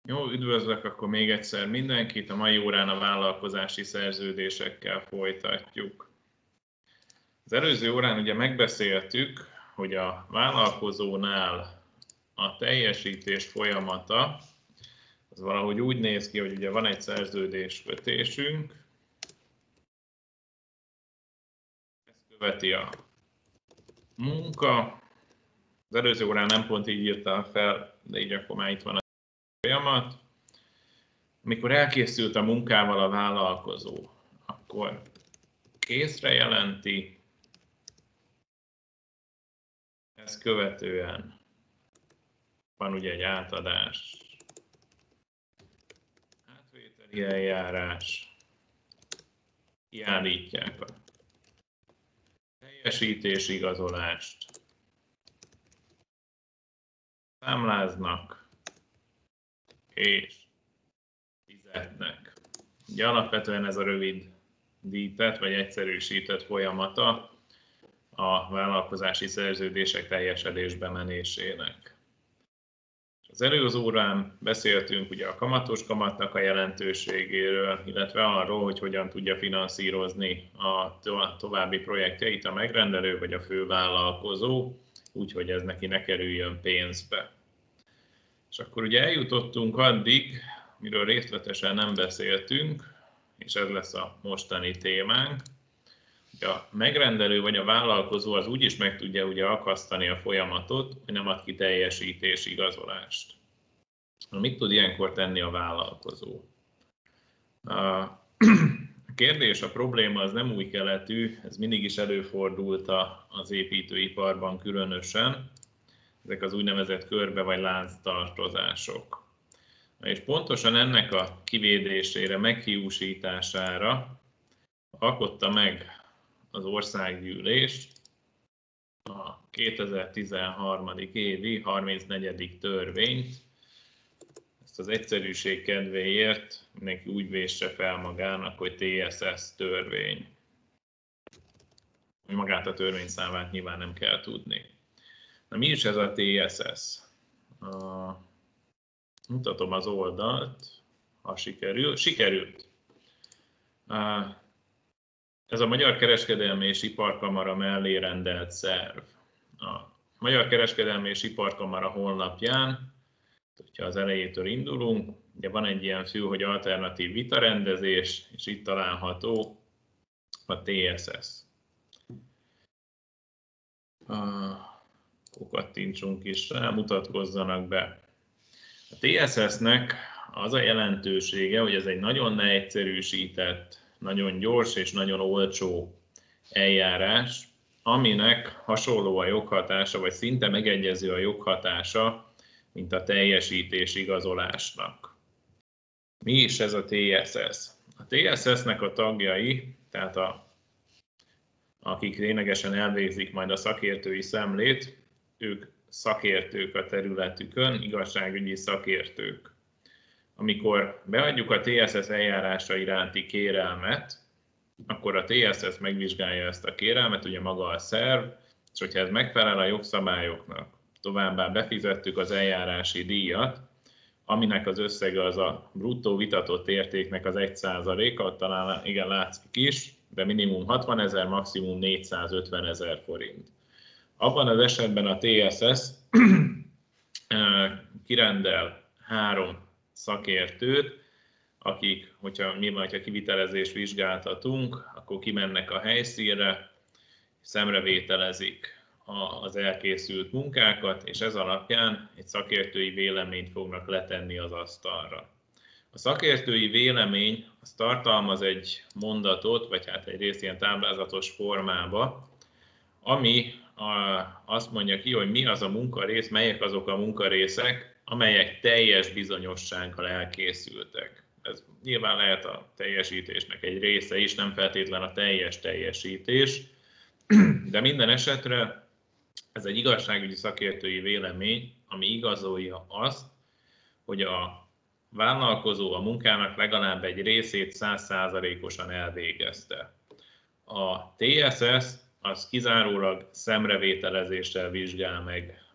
Jó, üdvözlök akkor még egyszer mindenkit. A mai órán a vállalkozási szerződésekkel folytatjuk. Az előző órán ugye megbeszéltük, hogy a vállalkozónál a teljesítés folyamata az valahogy úgy néz ki, hogy ugye van egy szerződéskötésünk, ezt követi a munka. Az előző órán nem pont így írtam fel, de így akkor már itt van a folyamat. Amikor elkészült a munkával a vállalkozó, akkor készre jelenti, ezt követően van ugye egy átadás, átvételi eljárás, kiállítják a teljesítés igazolást, számláznak és fizetnek. Ugye alapvetően ez a rövidített vagy egyszerűsített folyamata a vállalkozási szerződések teljesedésbe menésének. Az előző órán beszéltünk ugye a kamatos kamatnak a jelentőségéről, illetve arról, hogy hogyan tudja finanszírozni a további projektjeit a megrendelő vagy a fővállalkozó, úgyhogy ez neki ne kerüljön pénzbe. És akkor ugye eljutottunk addig, miről részletesen nem beszéltünk, és ez lesz a mostani témánk, hogy a megrendelő vagy a vállalkozó az úgy is meg tudja ugye akasztani a folyamatot, hogy nem ad ki teljesítés igazolást. Mit tud ilyenkor tenni a vállalkozó? A kérdés, a probléma az nem új keletű, ez mindig is előfordult az építőiparban különösen, ezek az úgynevezett körbe vagy lánctartozások. És pontosan ennek a kivédésére, meghiúsítására alkotta meg az országgyűlés a 2013. évi 34. törvényt. Ezt az egyszerűség kedvéért mindenki úgy vésse fel magának, hogy TSS törvény. Magát a törvényszámát nyilván nem kell tudni. Na, mi is ez a TSS? Mutatom az oldalt, ha sikerül. Sikerült. Ez a Magyar Kereskedelmi és Iparkamara mellé rendelt szerv. A Magyar Kereskedelmi és Iparkamara honlapján, hogyha az elejétől indulunk, ugye van egy ilyen fül, hogy alternatív vitarendezés, és itt található a TSS. Kattintsunk is rá, mutatkozzanak be. A TSS-nek az a jelentősége, hogy ez egy nagyon leegyszerűsített, nagyon gyors és nagyon olcsó eljárás, aminek hasonló a joghatása, vagy szinte megegyező a joghatása, mint a teljesítés igazolásnak. Mi is ez a TSS? A TSS-nek a tagjai, tehát akik lényegesen elvégzik majd a szakértői szemlét, ők szakértők a területükön, igazságügyi szakértők. Amikor beadjuk a TSS eljárása iránti kérelmet, akkor a TSS megvizsgálja ezt a kérelmet, ugye maga a szerv, és hogyha ez megfelel a jogszabályoknak, továbbá befizettük az eljárási díjat, aminek az összege az a bruttó vitatott értéknek az 1%-a, talán igen látszik is, de minimum 60 000, maximum 450 000 forint. Abban az esetben a TSS kirendel 3 szakértőt, akik, hogyha kivitelezést vizsgáltatunk, akkor kimennek a helyszínre, szemrevételezik az elkészült munkákat, és ez alapján egy szakértői véleményt fognak letenni az asztalra. A szakértői vélemény az tartalmaz egy mondatot, vagy hát egy részt ilyen táblázatos formába, ami azt mondja ki, hogy mi az a munkarész, melyek azok a munkarészek, amelyek teljes bizonyossággal elkészültek. Ez nyilván lehet a teljesítésnek egy része is, nem feltétlen a teljes teljesítés, de minden esetre ez egy igazságügyi szakértői vélemény, ami igazolja azt, hogy a vállalkozó a munkának legalább egy részét 100%-osan elvégezte. A TSS az kizárólag szemrevételezéssel vizsgál meg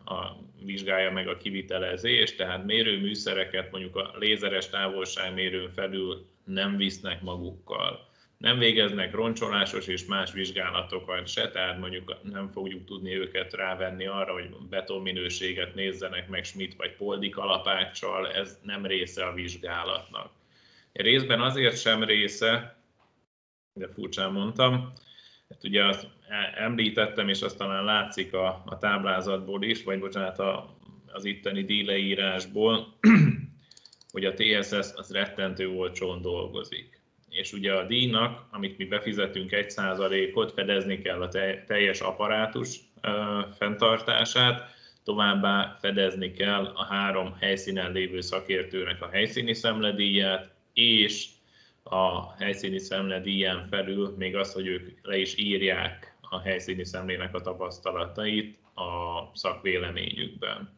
vizsgálja meg a kivitelezést, tehát mérőműszereket mondjuk a lézeres távolságmérőn felül nem visznek magukkal. Nem végeznek roncsolásos és más vizsgálatokat se, tehát mondjuk nem fogjuk tudni őket rávenni arra, hogy betonminőséget nézzenek meg Schmidt vagy Poldi kalapáccsal, ez nem része a vizsgálatnak. Részben azért sem része, de furcsán mondtam, hát ugye azt említettem, és azt talán látszik a táblázatból is, vagy bocsánat, az itteni díjleírásból, hogy a TSS az rettentő olcsón dolgozik. És ugye a díjnak, amit mi befizetünk 1%-ot, fedezni kell a teljes apparátus fenntartását, továbbá fedezni kell a 3 helyszínen lévő szakértőnek a helyszíni szemledíját, és a helyszíni szemledíján felül még az, hogy ők le is írják a helyszíni szemlének a tapasztalatait a szakvéleményükben.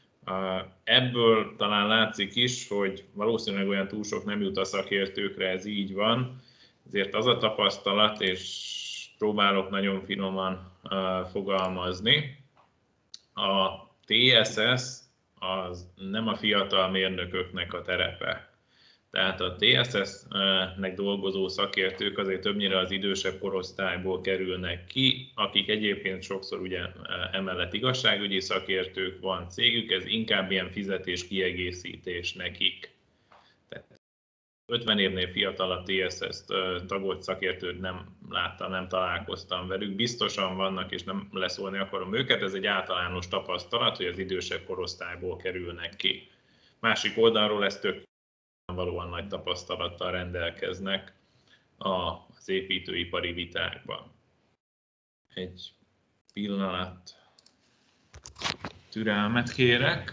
Ebből talán látszik is, hogy valószínűleg olyan túl sok nem jut a szakértőkre, ez így van, ezért az a tapasztalat, és próbálok nagyon finoman fogalmazni, a TSS az nem a fiatal mérnököknek a terepe. Tehát a TSS-nek dolgozó szakértők azért többnyire az idősebb korosztályból kerülnek ki, akik egyébként sokszor ugye emellett igazságügyi szakértők, van cégük, ez inkább ilyen fizetés-kiegészítés nekik. Tehát 50 évnél fiatalabb TSS tagolt szakértőt nem láttam, nem találkoztam velük, biztosan vannak, és nem leszólni akarom őket, ez egy általános tapasztalat, hogy az idősebb korosztályból kerülnek ki. Másik oldalról ez tök valóan nagy tapasztalattal rendelkeznek az építőipari vitákban. Egy pillanat türelmet kérek.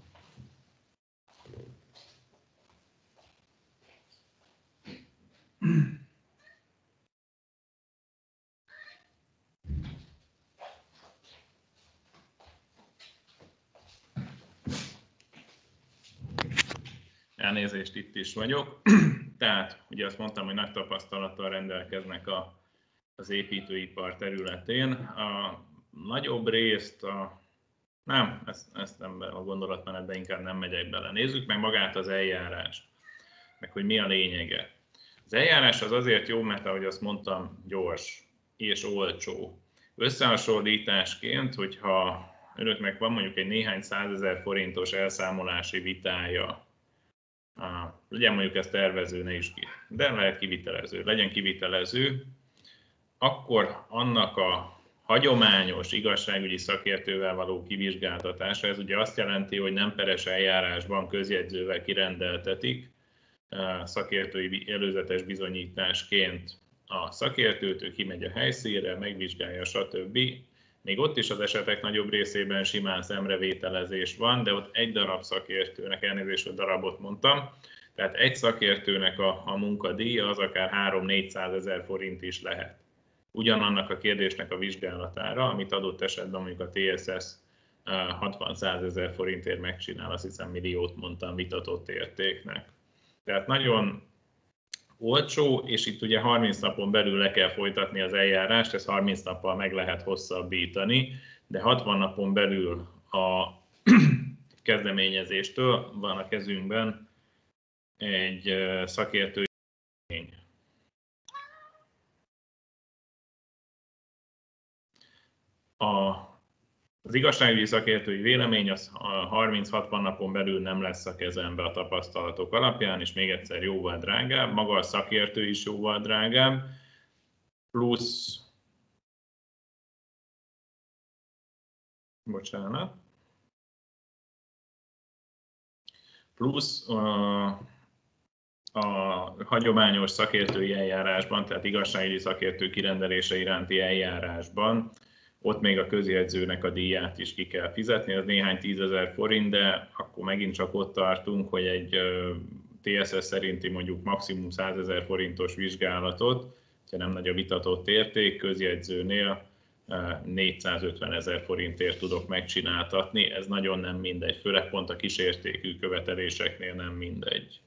Elnézést, itt is vagyok. Tehát ugye azt mondtam, hogy nagy tapasztalattal rendelkeznek az építőipar területén. A nagyobb részt, ezt nem a gondolatmenetben inkább nem megyek bele. Nézzük meg magát az eljárást, meg hogy mi a lényege. Az eljárás az azért jó, mert ahogy azt mondtam, gyors és olcsó. Összehasonlításként, hogyha önöknek van mondjuk egy néhány 100 000 forintos elszámolási vitája, legyen mondjuk ez tervező, ne is ki, de lehet kivitelező, legyen kivitelező, akkor annak a hagyományos igazságügyi szakértővel való kivizsgáltatása, ez ugye azt jelenti, hogy nem peres eljárásban közjegyzővel kirendeltetik szakértői előzetes bizonyításként a szakértőt, ő kimegy a helyszínre, megvizsgálja, stb. Még ott is az esetek nagyobb részében simán szemrevételezés van, de ott egy darab szakértőnek, elnézést, hogy darabot mondtam, tehát egy szakértőnek a munkadíja az akár 300-400 000 forint is lehet. Ugyanannak a kérdésnek a vizsgálatára, amit adott esetben mondjuk a TSS 60-100 000 forintért megcsinál, azt hiszem milliót mondtam vitatott értéknek. Tehát nagyon olcsó, és itt ugye 30 napon belül le kell folytatni az eljárást, ezt 30 nappal meg lehet hosszabbítani, de 60 napon belül a kezdeményezéstől van a kezünkben egy szakértői vélemény. Az igazságügyi szakértői vélemény az 30-60 napon belül nem lesz a kezembe a tapasztalatok alapján, és még egyszer jóval drágább, maga a szakértő is jóval drágább, plusz, a hagyományos szakértői eljárásban, tehát igazságügyi szakértő kirendelése iránti eljárásban, ott még a közjegyzőnek a díját is ki kell fizetni, ez néhány 10 000 forint, de akkor megint csak ott tartunk, hogy egy TSS szerinti mondjuk maximum 100 000 forintos vizsgálatot, ha nem nagy a vitatott érték, közjegyzőnél 450 000 forintért tudok megcsináltatni, ez nagyon nem mindegy, főleg pont a kisértékű követeléseknél nem mindegy.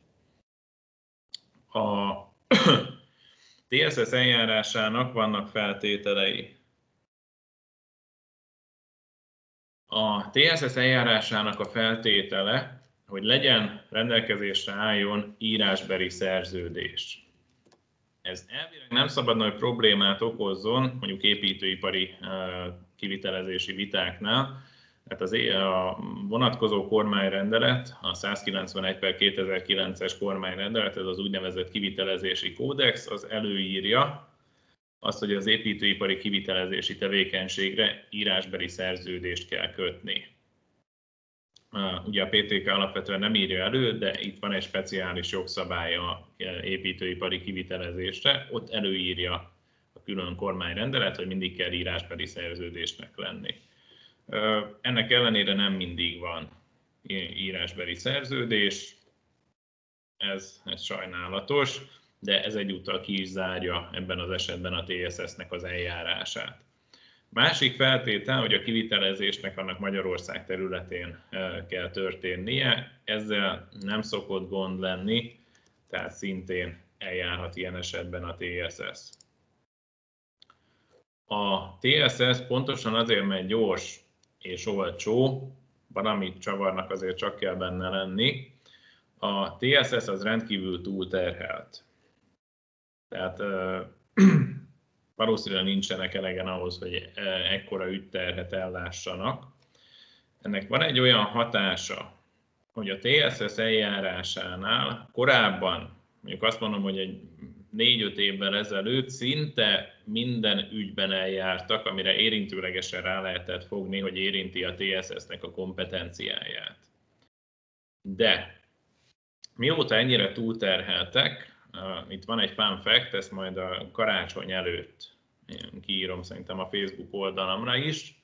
A TSS eljárásának vannak feltételei. A TSS eljárásának a feltétele, hogy legyen rendelkezésre álljon írásbeli szerződés. Ez elvileg nem szabadna, hogy problémát okozzon, mondjuk építőipari kivitelezési vitáknál, tehát a vonatkozó kormányrendelet, a 191/2009-es kormányrendelet, ez az úgynevezett kivitelezési kódex, az előírja azt, hogy az építőipari kivitelezési tevékenységre írásbeli szerződést kell kötni. Ugye a PTK alapvetően nem írja elő, de itt van egy speciális jogszabálya a építőipari kivitelezésre, ott előírja a külön kormányrendelet, hogy mindig kell írásbeli szerződésnek lenni. Ennek ellenére nem mindig van írásbeli szerződés, ez sajnálatos, de ez egyúttal ki is zárja ebben az esetben a TSS-nek az eljárását. Másik feltétel, hogy a kivitelezésnek annak Magyarország területén kell történnie, ezzel nem szokott gond lenni, tehát szintén eljárhat ilyen esetben a TSS. A TSS pontosan azért, mert gyors és olcsó, valami csavarnak azért csak kell benne lenni, a TSS az rendkívül túlterhelt. Tehát valószínűleg nincsenek elegen ahhoz, hogy ekkora ügyterhet ellássanak. Ennek van egy olyan hatása, hogy a TSS eljárásánál korábban, mondjuk azt mondom, hogy egy 4-5 évvel ezelőtt szinte minden ügyben eljártak, amire érintőlegesen rá lehetett fogni, hogy érinti a TSS-nek a kompetenciáját. De mióta ennyire túlterheltek, itt van egy fun fact, ezt majd a karácsony előtt kiírom szerintem a Facebook oldalamra is.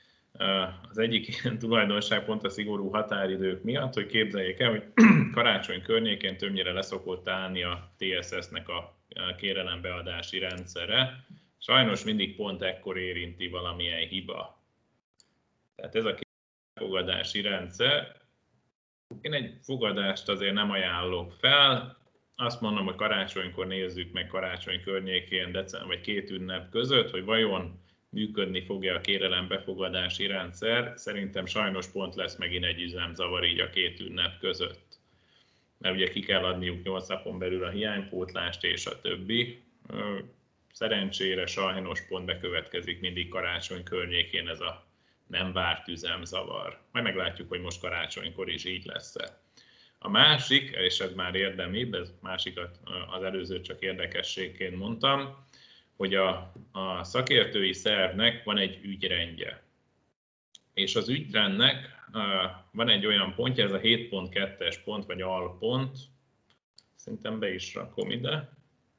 Az egyik ilyen tulajdonság pont a szigorú határidők miatt, hogy képzeljék el, hogy karácsony környékén többnyire leszokott állni a TSS-nek a kérelembeadási rendszere. Sajnos mindig pont ekkor érinti valamilyen hiba. Tehát ez a kérelembefogadási rendszer, én egy fogadást azért nem ajánlok fel, azt mondom, hogy karácsonykor nézzük meg karácsony környékén, december vagy 2 ünnep között, hogy vajon működni fog-e a kérelembefogadási rendszer. Szerintem sajnos pont lesz megint egy üzemzavar így a 2 ünnep között. Mert ugye ki kell adniuk 8 napon belül a hiánypótlást és a többi. Szerencsére sajnos pont bekövetkezik mindig karácsony környékén ez a nem várt üzemzavar. Majd meglátjuk, hogy most karácsonykor is így lesz-e. A másik, és ez már érdemibb, ez másikat az előzőt csak érdekességként mondtam, hogy a szakértői szervnek van egy ügyrendje. És az ügyrendnek van egy olyan pontja, ez a 7.2-es pont, vagy alpont, szerintem be is rakom ide.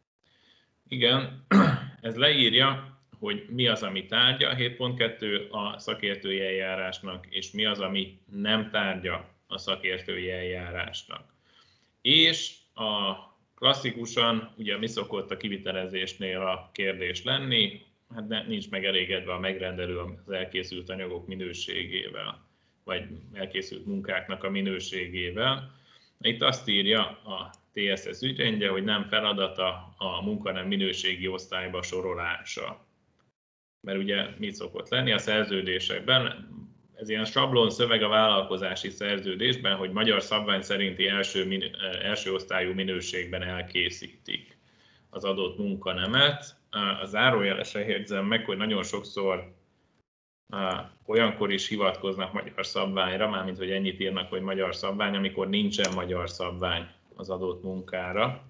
Igen, ez leírja, hogy mi az, ami tárgya a 7.2 a szakértői eljárásnak, és mi az, ami nem tárgya a szakértői eljárásnak. És a klasszikusan, ugye mi szokott a kivitelezésnél a kérdés lenni, hát nincs megelégedve a megrendelő az elkészült anyagok minőségével, vagy elkészült munkáknak a minőségével. Itt azt írja a TSS ügyrendje, hogy nem feladata a munka nem minőségi osztályba sorolása. Mert ugye mit szokott lenni a szerződésekben? Ez ilyen sablon szöveg a vállalkozási szerződésben, hogy magyar szabvány szerinti első osztályú minőségben elkészítik az adott munkanemet. A zárójelesen jegyzem meg, hogy nagyon sokszor olyankor is hivatkoznak magyar szabványra, mármint hogy ennyit írnak, hogy magyar szabvány, amikor nincsen magyar szabvány az adott munkára.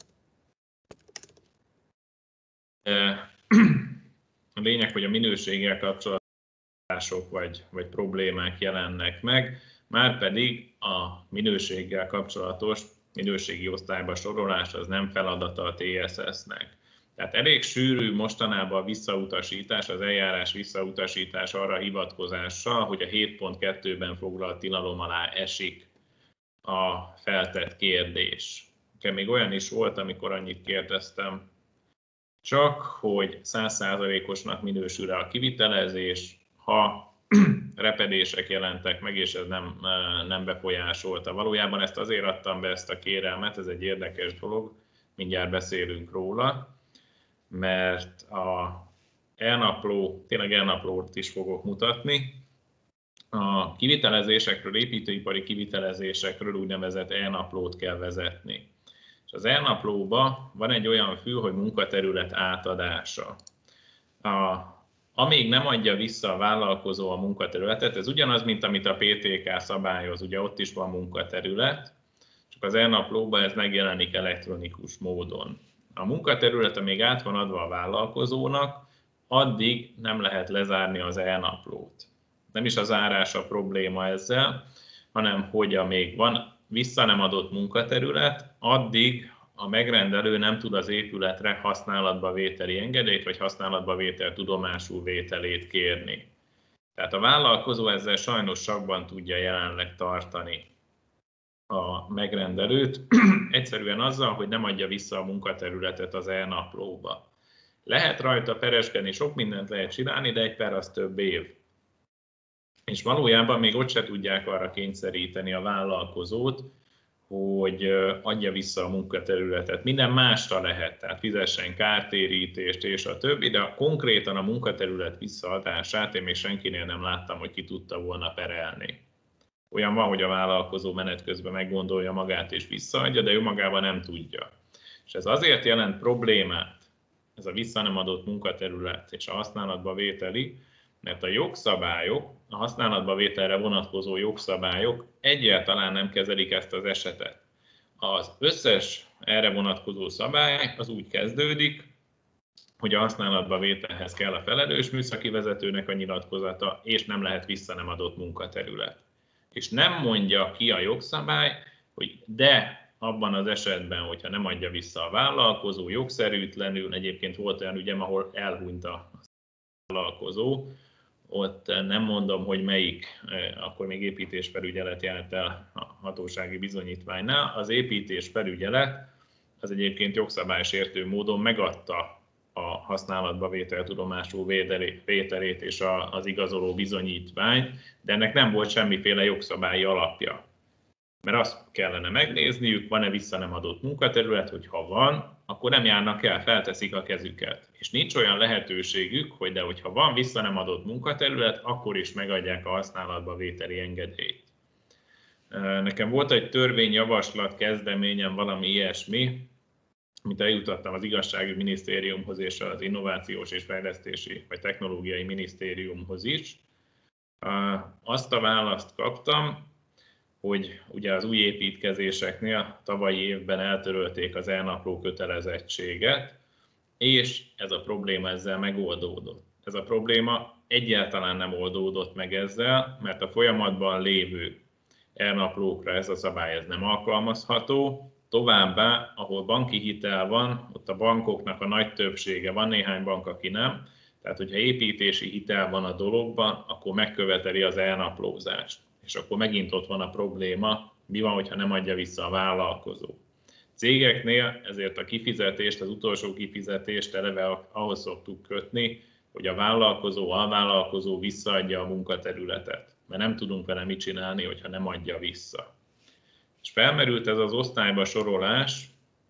A lényeg, hogy a minőséggel kapcsolatban vagy problémák jelennek meg, márpedig a minőséggel kapcsolatos minőségi osztályba sorolás az nem feladata a TSS-nek. Tehát elég sűrű mostanában a visszautasítás, az eljárás visszautasítás arra hivatkozással, hogy a 7.2-ben foglalt tilalom alá esik a feltett kérdés. Még olyan is volt, amikor annyit kérdeztem, csak hogy 100%-osnak minősül a kivitelezés, ha repedések jelentek meg, és ez nem befolyásolta. Valójában ezt azért adtam be, ezt a kérelmet, ez egy érdekes dolog, mindjárt beszélünk róla, mert a elnapló, tényleg elnaplót is fogok mutatni, a kivitelezésekről, építőipari kivitelezésekről úgynevezett e-naplót kell vezetni. És az e-naplóban van egy olyan fül, hogy munkaterület átadása. Amíg nem adja vissza a vállalkozó a munkaterületet, ez ugyanaz, mint amit a PTK szabályoz, ugye ott is van munkaterület, csak az e-naplóban ez megjelenik elektronikus módon. A munkaterület, amíg át van adva a vállalkozónak, addig nem lehet lezárni az e-naplót. Nem is a zárás a probléma ezzel, hanem hogy amíg van vissza nem adott munkaterület, addig a megrendelő nem tud az épületre használatba vételi engedélyt, vagy használatba vétel tudomásul vételét kérni. Tehát a vállalkozó ezzel sajnos sakban tudja jelenleg tartani a megrendelőt, egyszerűen azzal, hogy nem adja vissza a munkaterületet az e-naplóba. Lehet rajta pereskedni, sok mindent lehet csinálni, de egy per az több év. És valójában még ott se tudják arra kényszeríteni a vállalkozót, hogy adja vissza a munkaterületet. Minden másra lehet, tehát fizessen kártérítést és a többi, de konkrétan a munkaterület visszaadását én még senkinél nem láttam, hogy ki tudta volna perelni. Olyan van, hogy a vállalkozó menet közben meggondolja magát és visszaadja, de ő magában nem tudja. És ez azért jelent problémát, ez a vissza nem adott munkaterület és a használatba vételi, mert a jogszabályok, a használatba vételre vonatkozó jogszabályok egyáltalán nem kezelik ezt az esetet. Az összes erre vonatkozó szabály az úgy kezdődik, hogy a használatba vételhez kell a felelős műszaki vezetőnek a nyilatkozata, és nem lehet vissza nem adott munkaterület. És nem mondja ki a jogszabály, hogy de abban az esetben, hogyha nem adja vissza a vállalkozó jogszerűtlenül, egyébként volt olyan ügyem, ahol elhunyt a vállalkozó, ott nem mondom, hogy melyik, akkor még építésfelügyelet járt el a hatósági bizonyítványnál. Az építésfelügyelet az egyébként jogszabálysértő módon megadta a használatba vételtudomásul vételét és az igazoló bizonyítványt, de ennek nem volt semmiféle jogszabályi alapja. Mert azt kellene megnézniük, van-e vissza nem adott munkaterület, hogy ha van, akkor nem járnak el, felteszik a kezüket. És nincs olyan lehetőségük, hogy de hogyha van vissza nem adott munkaterület, akkor is megadják a használatba vételi engedélyt. Nekem volt egy törvényjavaslat kezdeményem, valami ilyesmi, amit eljutattam az Igazságügyi Minisztériumhoz és az Innovációs és Fejlesztési vagy Technológiai Minisztériumhoz is. Azt a választ kaptam, hogy ugye az új építkezéseknél tavalyi évben eltörölték az e-napló kötelezettséget, és ez a probléma ezzel megoldódott. Ez a probléma egyáltalán nem oldódott meg ezzel, mert a folyamatban lévő e-naplókra ez a szabály ez nem alkalmazható. Továbbá, ahol banki hitel van, ott a bankoknak a nagy többsége, van néhány bank, aki nem, tehát hogyha építési hitel van a dologban, akkor megköveteli az e-naplózást. És akkor megint ott van a probléma, mi van, hogyha nem adja vissza a vállalkozó. Cégeknél ezért a kifizetést, az utolsó kifizetést eleve ahhoz szoktuk kötni, hogy a vállalkozó, alvállalkozó visszaadja a munkaterületet. Mert nem tudunk vele mit csinálni, hogyha nem adja vissza. És felmerült ez az osztályba sorolás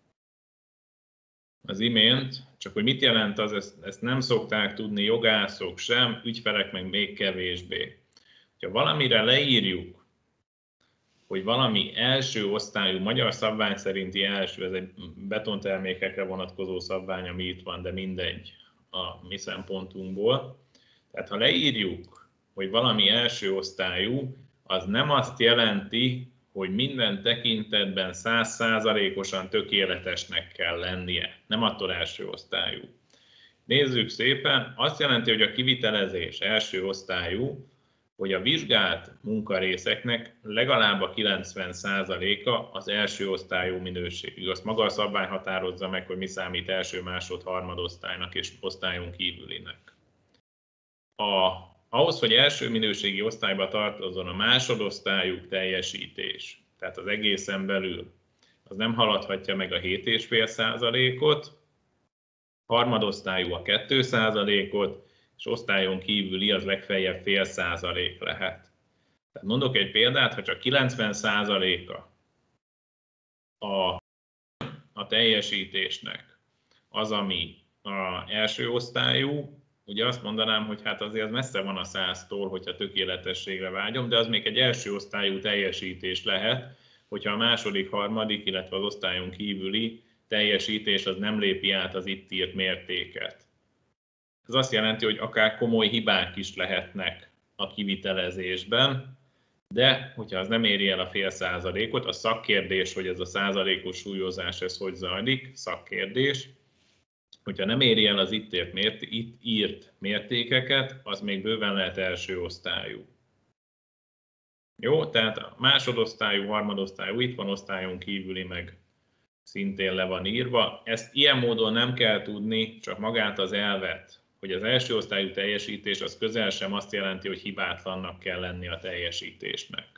az imént, csak hogy mit jelent az, ezt nem szokták tudni jogászok sem, ügyfelek meg még kevésbé. Ha valamire leírjuk, hogy valami első osztályú, magyar szabvány szerinti első, ez egy betontermékekre vonatkozó szabvány, ami itt van, de mindegy a mi szempontunkból. Tehát ha leírjuk, hogy valami első osztályú, az nem azt jelenti, hogy minden tekintetben 100%-osan tökéletesnek kell lennie. Nem attól első osztályú. Nézzük szépen, azt jelenti, hogy a kivitelezés első osztályú, hogy a vizsgált munkarészeknek legalább a 90%-a az első osztályú minőségű. Azt maga a szabvány határozza meg, hogy mi számít első, másod, harmadosztálynak és osztályon kívülinek. Ahhoz, hogy első minőségi osztályba tartozzon a másodosztályú teljesítés, tehát az egészen belül, az nem haladhatja meg a 7,5%-ot, harmadosztályú a 2%-ot, és osztályon kívüli az legfeljebb 0,5% lehet. Tehát mondok egy példát, ha csak 90%-a a teljesítésnek az, ami a első osztályú, ugye azt mondanám, hogy hát azért messze van a 100-tól, hogyha tökéletességre vágyom, de az még egy első osztályú teljesítés lehet, hogyha a második, harmadik, illetve az osztályon kívüli teljesítés az nem lépi át az itt írt mértéket. Ez azt jelenti, hogy akár komoly hibák is lehetnek a kivitelezésben, de hogyha az nem éri el a fél százalékot, a szakkérdés, hogy ez a százalékos súlyozás ez hogy zajlik, szakkérdés, hogyha nem éri el az itt írt mértékeket, az még bőven lehet első osztályú. Jó, tehát a másodosztályú, harmadosztályú, itt van osztályon kívüli, meg szintén le van írva. Ezt ilyen módon nem kell tudni, csak magát az elvet, hogy az első osztályú teljesítés az közel sem azt jelenti, hogy hibátlannak kell lenni a teljesítésnek.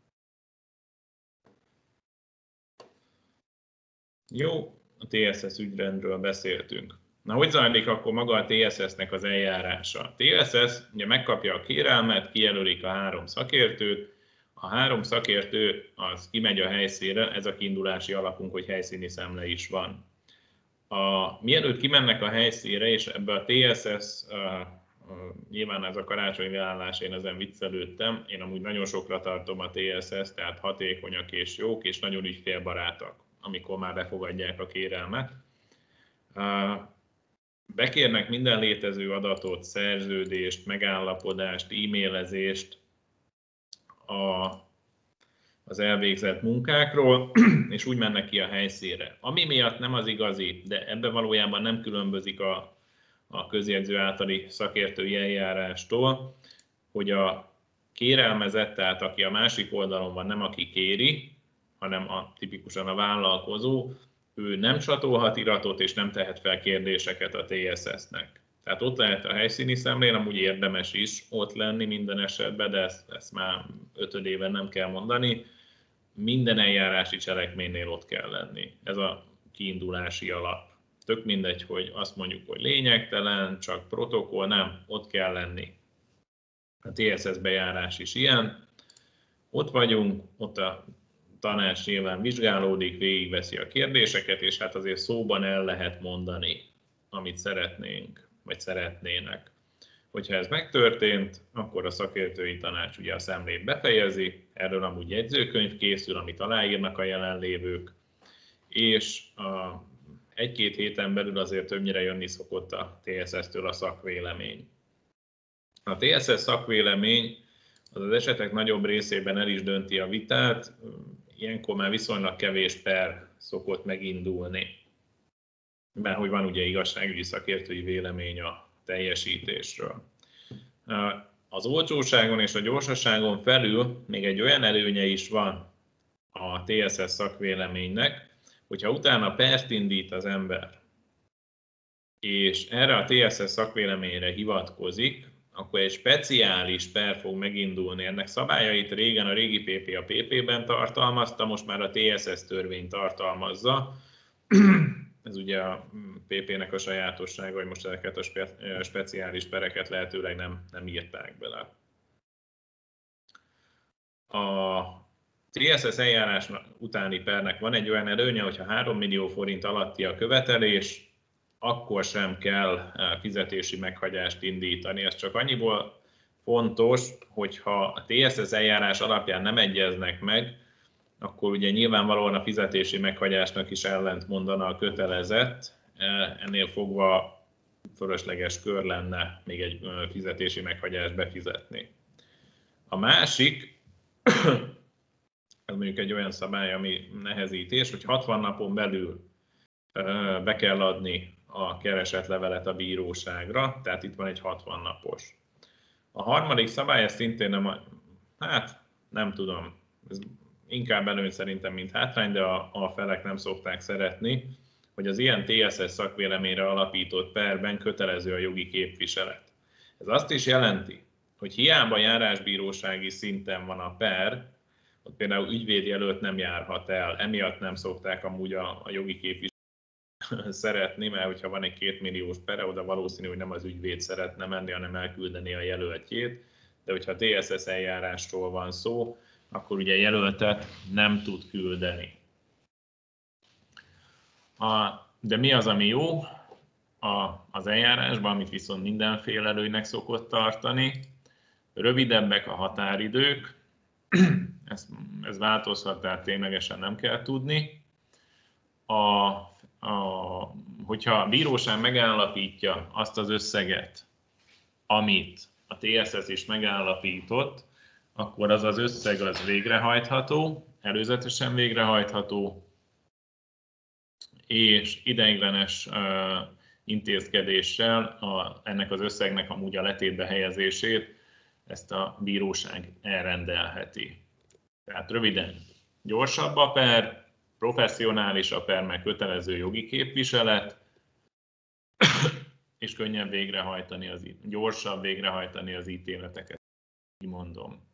Jó, a TSS ügyrendről beszéltünk. Na, hogy zajlik akkor maga a TSS-nek az eljárása? A TSS ugye megkapja a kérelmet, kijelölik a 3 szakértőt, a 3 szakértő az kimegy a helyszínre, ez a kiindulási alapunk, hogy helyszíni szemle is van. Mielőtt kimennek a helyszínre, és ebbe a TSS, nyilván ez a karácsonyi leállás, én ezen viccelődtem, én amúgy nagyon sokra tartom a TSS, tehát hatékonyak és jók, és nagyon ügyfélbarátak, amikor már befogadják a kérelmet. Bekérnek minden létező adatot, szerződést, megállapodást, e-mailezést az elvégzett munkákról, és úgy mennek ki a helyszínre. Ami miatt nem az igazi, de ebben valójában nem különbözik a közjegyző általi szakértői eljárástól, hogy a kérelmezett, tehát aki a másik oldalon van, nem aki kéri, hanem tipikusan a vállalkozó, ő nem csatolhat iratot és nem tehet fel kérdéseket a TSS-nek. Tehát ott lehet a helyszíni szemlén, amúgy érdemes is ott lenni minden esetben, de ezt már 5 éven nem kell mondani. Minden eljárási cselekménynél ott kell lenni. Ez a kiindulási alap. Tök mindegy, hogy azt mondjuk, hogy lényegtelen, csak protokoll, nem, ott kell lenni. A TSS bejárás is ilyen. Ott vagyunk, ott a tanács nyilván vizsgálódik, végigveszi a kérdéseket, és hát azért szóban el lehet mondani, amit szeretnénk, vagy szeretnének. Hogyha ez megtörtént, akkor a szakértői tanács ugye a szemlét befejezi, erről amúgy jegyzőkönyv készül, amit aláírnak a jelenlévők, és 1-2 héten belül azért többnyire jönni szokott a TSS-től a szakvélemény. A TSS szakvélemény az esetek nagyobb részében el is dönti a vitát, ilyenkor már viszonylag kevés per szokott megindulni, mert hogy van ugye igazságügyi szakértői vélemény a teljesítésről. Az olcsóságon és a gyorsaságon felül még egy olyan előnye is van a TSS szakvéleménynek, hogyha utána pert indít az ember, és erre a TSS szakvéleményre hivatkozik, akkor egy speciális per fog megindulni. Ennek szabályait régen a régi PP a PP-ben tartalmazta, most már a TSS törvény tartalmazza. Ez ugye a PP-nek a sajátossága, hogy most ezeket a speciális pereket lehetőleg nem írták bele. A TSS eljárás utáni pernek van egy olyan előnye, hogyha 3 millió forint alatti a követelés, akkor sem kell fizetési meghagyást indítani. Ez csak annyiból fontos, hogyha a TSS eljárás alapján nem egyeznek meg, akkor ugye nyilvánvalóan a fizetési meghagyásnak is ellent mondana a kötelezett, ennél fogva fölösleges kör lenne még egy fizetési meghagyást befizetni. A másik, ez mondjuk egy olyan szabály, ami nehezítés, hogy 60 napon belül be kell adni a keresetlevelet a bíróságra, tehát itt van egy 60 napos. A harmadik szabály, ez szintén nem tudom, ez inkább előny szerintem, mint hátrány, de a felek nem szokták szeretni, hogy az ilyen TSS szakvéleményre alapított perben kötelező a jogi képviselet. Ez azt is jelenti, hogy hiába járásbírósági szinten van a per, ott például ügyvédjelölt nem járhat el, emiatt nem szokták amúgy a jogi képviselet szeretni, mert hogyha van egy 2 milliós pere, oda valószínű, hogy nem az ügyvéd szeretne menni, hanem elküldeni a jelöltjét, de hogyha TSS eljárásról van szó, akkor ugye jelöltet nem tud küldeni. De mi az, ami jó? az eljárásban, amit viszont minden félelőnek szokott tartani. Rövidebbek a határidők, ez változhat, tehát ténylegesen nem kell tudni. Hogyha a bíróság megállapítja azt az összeget, amit a TSS is megállapított, akkor az az összeg az végrehajtható, előzetesen végrehajtható, és ideiglenes intézkedéssel ennek az összegnek amúgy a letétbe helyezését ezt a bíróság elrendelheti. Tehát röviden, gyorsabb a per, professzionális a per, meg kötelező jogi képviselet, és könnyebb végrehajtani, gyorsabb végrehajtani az ítéleteket, így mondom.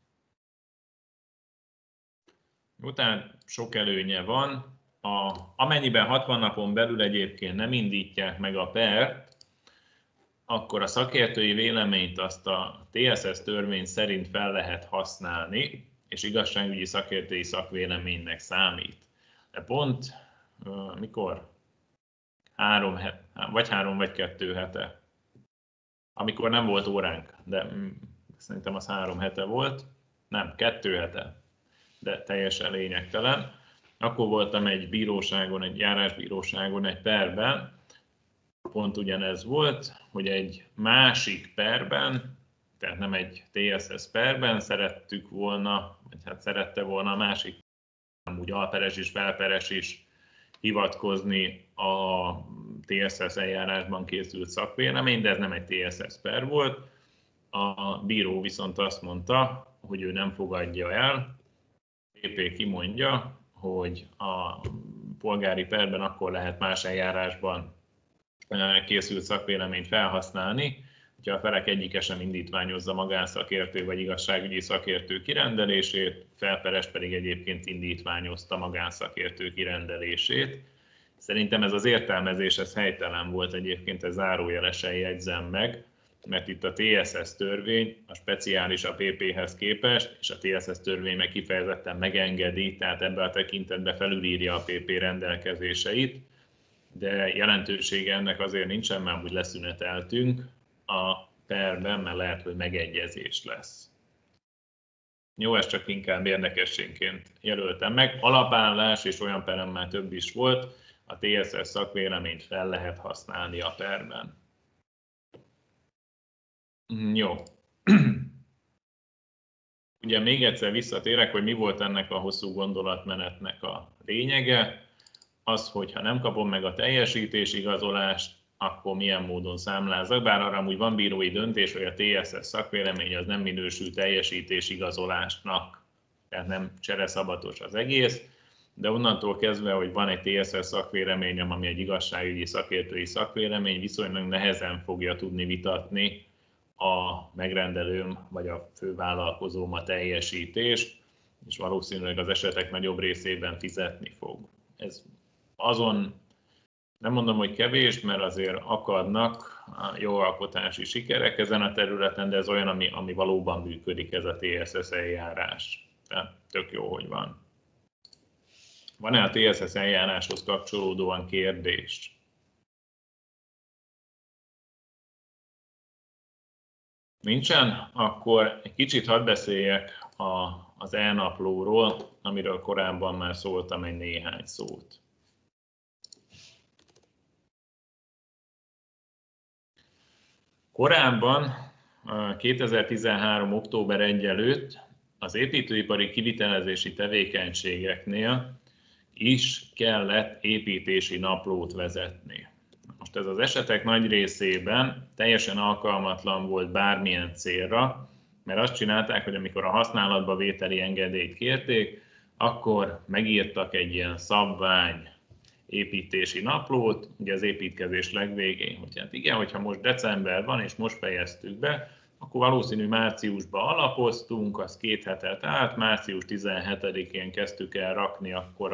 Utána sok előnye van. Amennyiben 60 napon belül egyébként nem indítják meg a pert, akkor a szakértői véleményt azt a TSS törvény szerint fel lehet használni, és igazságügyi szakértői szakvéleménynek számít. De pont mikor? 3 vagy 2 hete. Amikor nem volt óránk, de szerintem az 3 hete volt. Nem, 2 hete, de teljesen lényegtelen. Akkor voltam egy bíróságon, egy járásbíróságon, egy perben, pont ugyanez volt, hogy egy másik perben, tehát nem egy TSS perben szerettük volna, vagy hát szerette volna a másik, úgy alperes is, felperes is hivatkozni a TSS eljárásban készült szakvélemény, de ez nem egy TSS per volt. A bíró viszont azt mondta, hogy ő nem fogadja el, PP kimondja, hogy a polgári perben akkor lehet más eljárásban készült szakvéleményt felhasználni, hogyha a felek egyike sem indítványozza magánszakértő vagy igazságügyi szakértő kirendelését, felperes pedig egyébként indítványozta magánszakértő kirendelését. Szerintem ez az értelmezés ez helytelen volt, egyébként ez zárójelesen jegyzem meg, mert itt a TSS törvény a speciális a PP-hez képest, és a TSS törvény meg kifejezetten megengedi, tehát ebben a tekintetben felülírja a PP rendelkezéseit, de jelentősége ennek azért nincsen, mert úgy leszüneteltünk a perben, mert lehet, hogy megegyezés lesz. Jó, ezt csak inkább érdekességként jelöltem meg. Alapállás és olyan perem már több is volt, a TSS szakvéleményt fel lehet használni a perben. Jó. Ugye még egyszer visszatérek, hogy mi volt ennek a hosszú gondolatmenetnek a lényege. Az, hogy ha nem kapom meg a teljesítésigazolást, akkor milyen módon számlázok. Bár arra amúgy van bírói döntés, hogy a TSS szakvélemény az nem minősül teljesítésigazolásnak, tehát nem csereszabatos az egész. De onnantól kezdve, hogy van egy TSS szakvéleményem, ami egy igazságügyi szakértői szakvélemény, viszonylag nehezen fogja tudni vitatni a megrendelőm vagy a fővállalkozóm a teljesítést, és valószínűleg az esetek nagyobb részében fizetni fog. Ez azon, nem mondom, hogy kevés, mert azért akadnak a jogalkotási sikerek ezen a területen, de ez olyan, ami valóban működik, ez a TSS eljárás. Tehát tök jó, hogy van. Van-e a TSS eljáráshoz kapcsolódóan kérdés? Nincsen? Akkor egy kicsit hadd beszéljek az e-naplóról, amiről korábban már szóltam egy néhány szót. Korábban, 2013. október 1 előtt az építőipari kivitelezési tevékenységeknél is kellett építési naplót vezetni. Most ez az esetek nagy részében teljesen alkalmatlan volt bármilyen célra, mert azt csinálták, hogy amikor a használatba vételi engedélyt kérték, akkor megírtak egy ilyen szabvány építési naplót, ugye az építkezés legvégén, hogy hát igen, hogyha most december van és most fejeztük be, akkor valószínű márciusban alapoztunk, az 2 hetet állt, március 17-én kezdtük el rakni akkor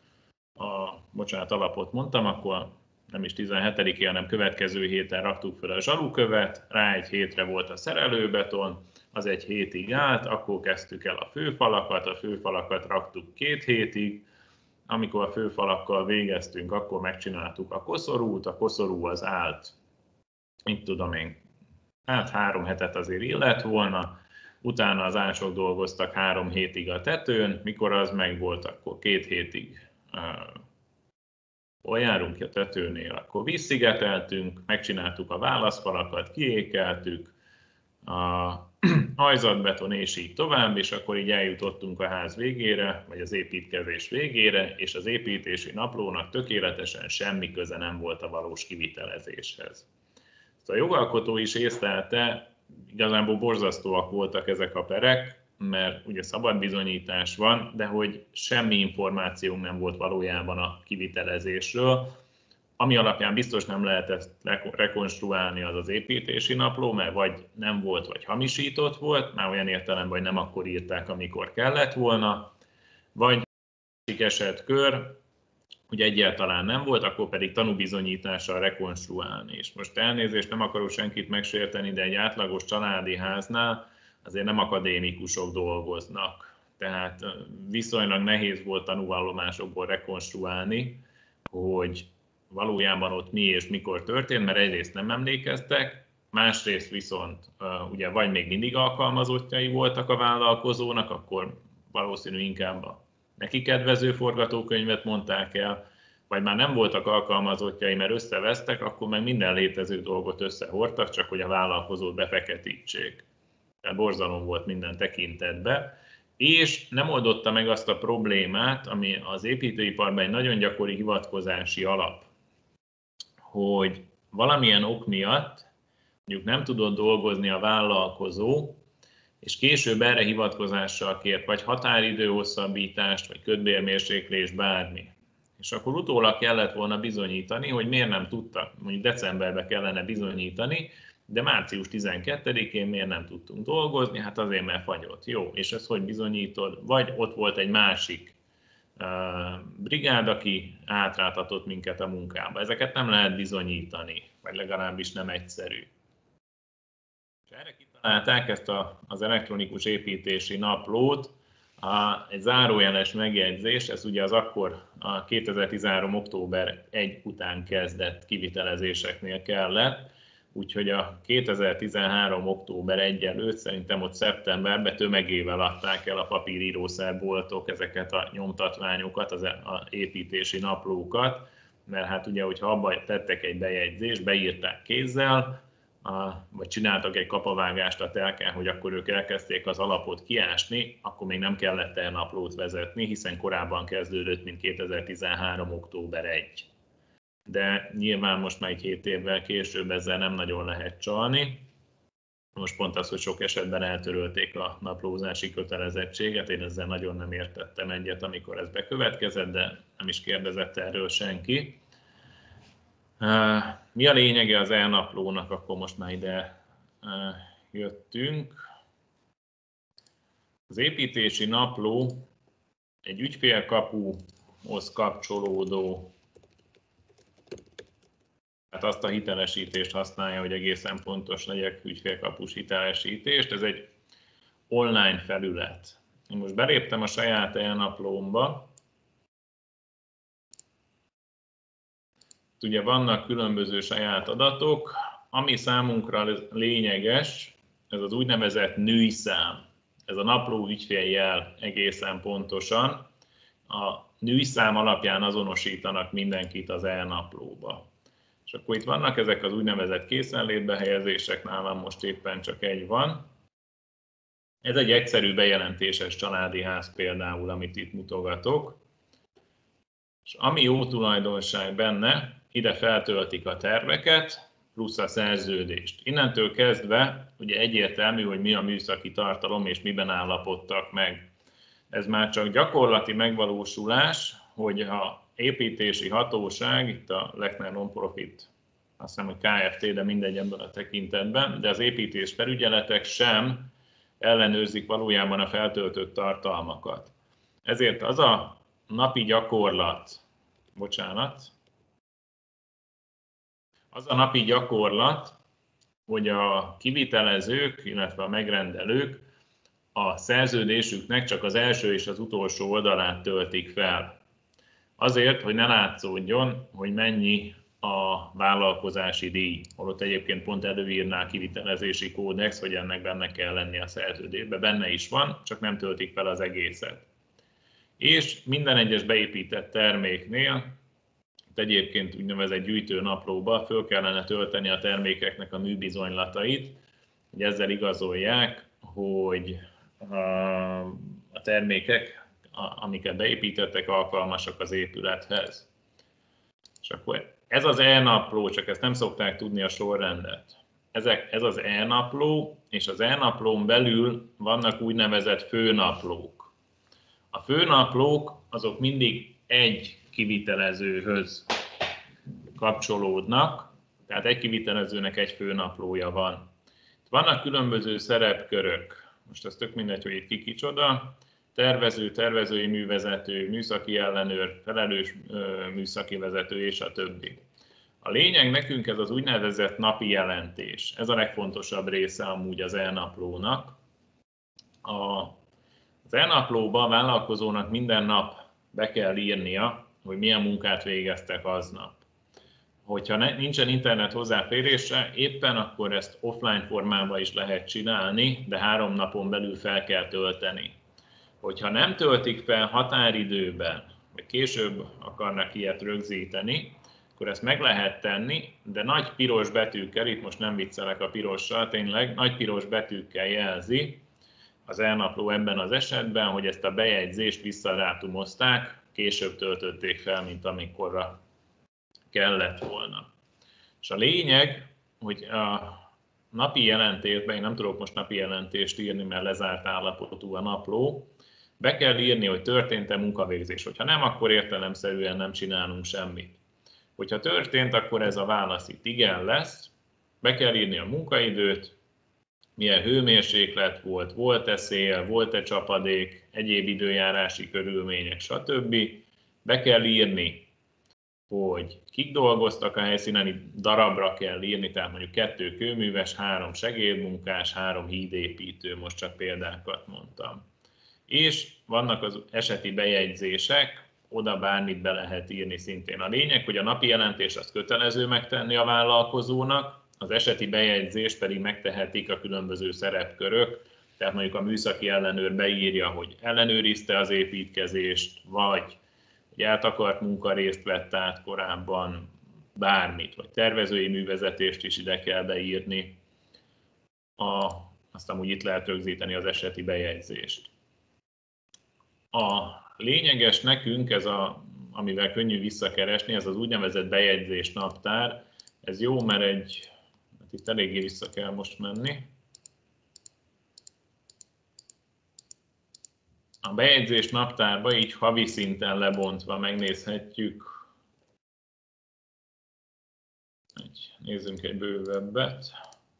alapot mondtam, akkor nem is 17-én, hanem következő héten raktuk fel a zsalukövet, rá egy hétre volt a szerelőbeton, az egy hétig állt, akkor kezdtük el a főfalakat raktuk 2 hétig, amikor a főfalakkal végeztünk, akkor megcsináltuk a koszorút, a koszorú az állt mit tudom én, hát 3 hetet azért illett volna, utána az ások dolgoztak 3 hétig a tetőn, mikor az megvolt, akkor 2 hétig hol járunk ki a tetőnél, akkor vízszigeteltünk, megcsináltuk a válaszfalakat, kiékeltük, a hajzatbeton és így tovább, és akkor így eljutottunk a ház végére, vagy az építkezés végére, és az építési naplónak tökéletesen semmi köze nem volt a valós kivitelezéshez. A jogalkotó is észlelte, igazából borzasztóak voltak ezek a perek, mert ugye szabad bizonyítás van, de hogy semmi információnk nem volt valójában a kivitelezésről, ami alapján biztos nem lehet ezt rekonstruálni, az az építési napló, mert vagy nem volt, vagy hamisított volt, már olyan értelemben, hogy nem akkor írták, amikor kellett volna, vagy másik esetkör, hogy egyáltalán nem volt, akkor pedig tanúbizonyítással rekonstruálni. És most elnézést, nem akarok senkit megsérteni, de egy átlagos családi háznál azért nem akadémikusok dolgoznak. Tehát viszonylag nehéz volt tanúvallomásokból rekonstruálni, hogy valójában ott mi és mikor történt, mert egyrészt nem emlékeztek, másrészt viszont ugye vagy még mindig alkalmazottjai voltak a vállalkozónak, akkor valószínű inkább a neki kedvező forgatókönyvet mondták el, vagy már nem voltak alkalmazottjai, mert összevesztek, akkor meg minden létező dolgot összehordtak, csak hogy a vállalkozót befeketítsék. Tehát borzalom volt minden tekintetben, és nem oldotta meg azt a problémát, ami az építőiparban egy nagyon gyakori hivatkozási alap, hogy valamilyen ok miatt mondjuk nem tudott dolgozni a vállalkozó, és később erre hivatkozással kért vagy határidőhosszabbítást, vagy kötbérmérséklést, bármi. És akkor utólag kellett volna bizonyítani, hogy miért nem tudtak, mondjuk decemberben kellene bizonyítani, de március 12-én miért nem tudtunk dolgozni, hát azért, mert fagyott. Jó, és ezt hogy bizonyítod? Vagy ott volt egy másik brigád, aki átráthatott minket a munkába. Ezeket nem lehet bizonyítani, vagy legalábbis nem egyszerű. És erre kitalálták ezt az elektronikus építési naplót, egy zárójeles megjegyzés, ez ugye az akkor a 2013. október 1 után kezdett kivitelezéseknél kellett, úgyhogy a 2013. október 1 előtt szerintem ott szeptemberben tömegével adták el a papírírószerboltok ezeket a nyomtatványokat, az építési naplókat, mert hát ugye, hogyha abba tettek egy bejegyzést, beírták kézzel, vagy csináltak egy kapavágást a telken, hogy akkor ők elkezdték az alapot kiásni, akkor még nem kellett elnaplót vezetni, hiszen korábban kezdődött, mint 2013. október 1. De nyilván most már egy 7 évvel később ezzel nem nagyon lehet csalni. Most pont az, hogy sok esetben eltörölték a naplózási kötelezettséget, én ezzel nagyon nem értettem egyet, amikor ez bekövetkezett, de nem is kérdezett erről senki. Mi a lényege az elnaplónak, akkor most már ide jöttünk. Az építési napló egy ügyfélkapuhoz kapcsolódó, tehát azt a hitelesítést használja, hogy egészen pontos legyek, ügyfélkapus hitelesítést. Ez egy online felület. Én most beléptem a saját elnaplómba. Ugye vannak különböző saját adatok, ami számunkra lényeges, ez az úgynevezett NÜI szám. Ez a napló ügyféljel egészen pontosan. A NÜI szám alapján azonosítanak mindenkit az elnaplóba. És akkor itt vannak ezek az úgynevezett készenlétbe helyezések, nálam most éppen csak egy van. Ez egy egyszerű bejelentéses családi ház például, amit itt mutogatok. És ami jó tulajdonság benne, ide feltöltik a terveket, plusz a szerződést. Innentől kezdve ugye egyértelmű, hogy mi a műszaki tartalom és miben állapodtak meg. Ez már csak gyakorlati megvalósulás, hogy a építési hatóság, itt a Lechner Non-Profit, azt hiszem, hogy Kft., de mindegy ebben a tekintetben, de az építés felügyeletek sem ellenőrzik valójában a feltöltött tartalmakat. Ezért az a napi gyakorlat, hogy a kivitelezők, illetve a megrendelők a szerződésüknek csak az első és az utolsó oldalát töltik fel. Azért, hogy ne látszódjon, hogy mennyi a vállalkozási díj, holott egyébként pont előírná a kivitelezési kódex, hogy ennek benne kell lenni a szerződésben. Benne is van, csak nem töltik fel az egészet. És minden egyes beépített terméknél, egyébként úgynevezett gyűjtőnaplóba föl kellene tölteni a termékeknek a műbizonylatait, hogy ezzel igazolják, hogy a termékek, amiket beépítettek, alkalmasak az épülethez. És akkor ez az e-napló, csak ezt nem szokták tudni a sorrendet. Ez az e-napló, és az e-naplón belül vannak úgynevezett főnaplók. A főnaplók azok mindig egy kivitelezőhöz kapcsolódnak, tehát egy kivitelezőnek egy főnaplója van. Vannak különböző szerepkörök, most ez tök mindegy, hogy itt ki kicsoda, tervező, tervezői művezető, műszaki ellenőr, felelős műszaki vezető és a többi. A lényeg nekünk ez az úgynevezett napi jelentés. Ez a legfontosabb része amúgy az e-naplónak. Az e-naplóban a vállalkozónak minden nap be kell írnia, hogy milyen munkát végeztek aznap. Hogyha nincsen internet hozzáférése, éppen akkor ezt offline formában is lehet csinálni, de 3 napon belül fel kell tölteni. Hogyha nem töltik fel határidőben, vagy később akarnak ilyet rögzíteni, akkor ezt meg lehet tenni, de nagy piros betűkkel, itt most nem viccelek a pirossal, tényleg nagy piros betűkkel jelzi az e-napló ebben az esetben, hogy ezt a bejegyzést visszadátumozták, később töltötték fel, mint amikorra kellett volna. És a lényeg, hogy a napi jelentésben, én nem tudok most napi jelentést írni, mert lezárt állapotú a napló, be kell írni, hogy történt-e munkavégzés. Hogyha nem, akkor értelemszerűen nem csinálunk semmit. Hogyha történt, akkor ez a válasz itt igen lesz. Be kell írni a munkaidőt, milyen hőmérséklet volt, volt-e szél, volt-e csapadék, egyéb időjárási körülmények, stb. Be kell írni, hogy kik dolgoztak a helyszínen, itt darabra kell írni, tehát mondjuk 2 kőműves, 3 segédmunkás, 3 hídépítő, most csak példákat mondtam. És vannak az eseti bejegyzések, oda bármit be lehet írni szintén. A lényeg, hogy a napi jelentés az kötelező megtenni a vállalkozónak, az eseti bejegyzés pedig megtehetik a különböző szerepkörök, tehát mondjuk a műszaki ellenőr beírja, hogy ellenőrizte az építkezést, vagy hogy eltakart munkarészt vett át korábban, bármit, vagy tervezői művezetést is ide kell beírni. Azt amúgy itt lehet rögzíteni az eseti bejegyzést. A lényeges nekünk, amivel könnyű visszakeresni, ez az úgynevezett bejegyzés naptár. Ez jó, mert itt eléggé vissza kell most menni. A bejegyzés naptárba így havi szinten lebontva megnézhetjük. Nézzünk egy bővebbet.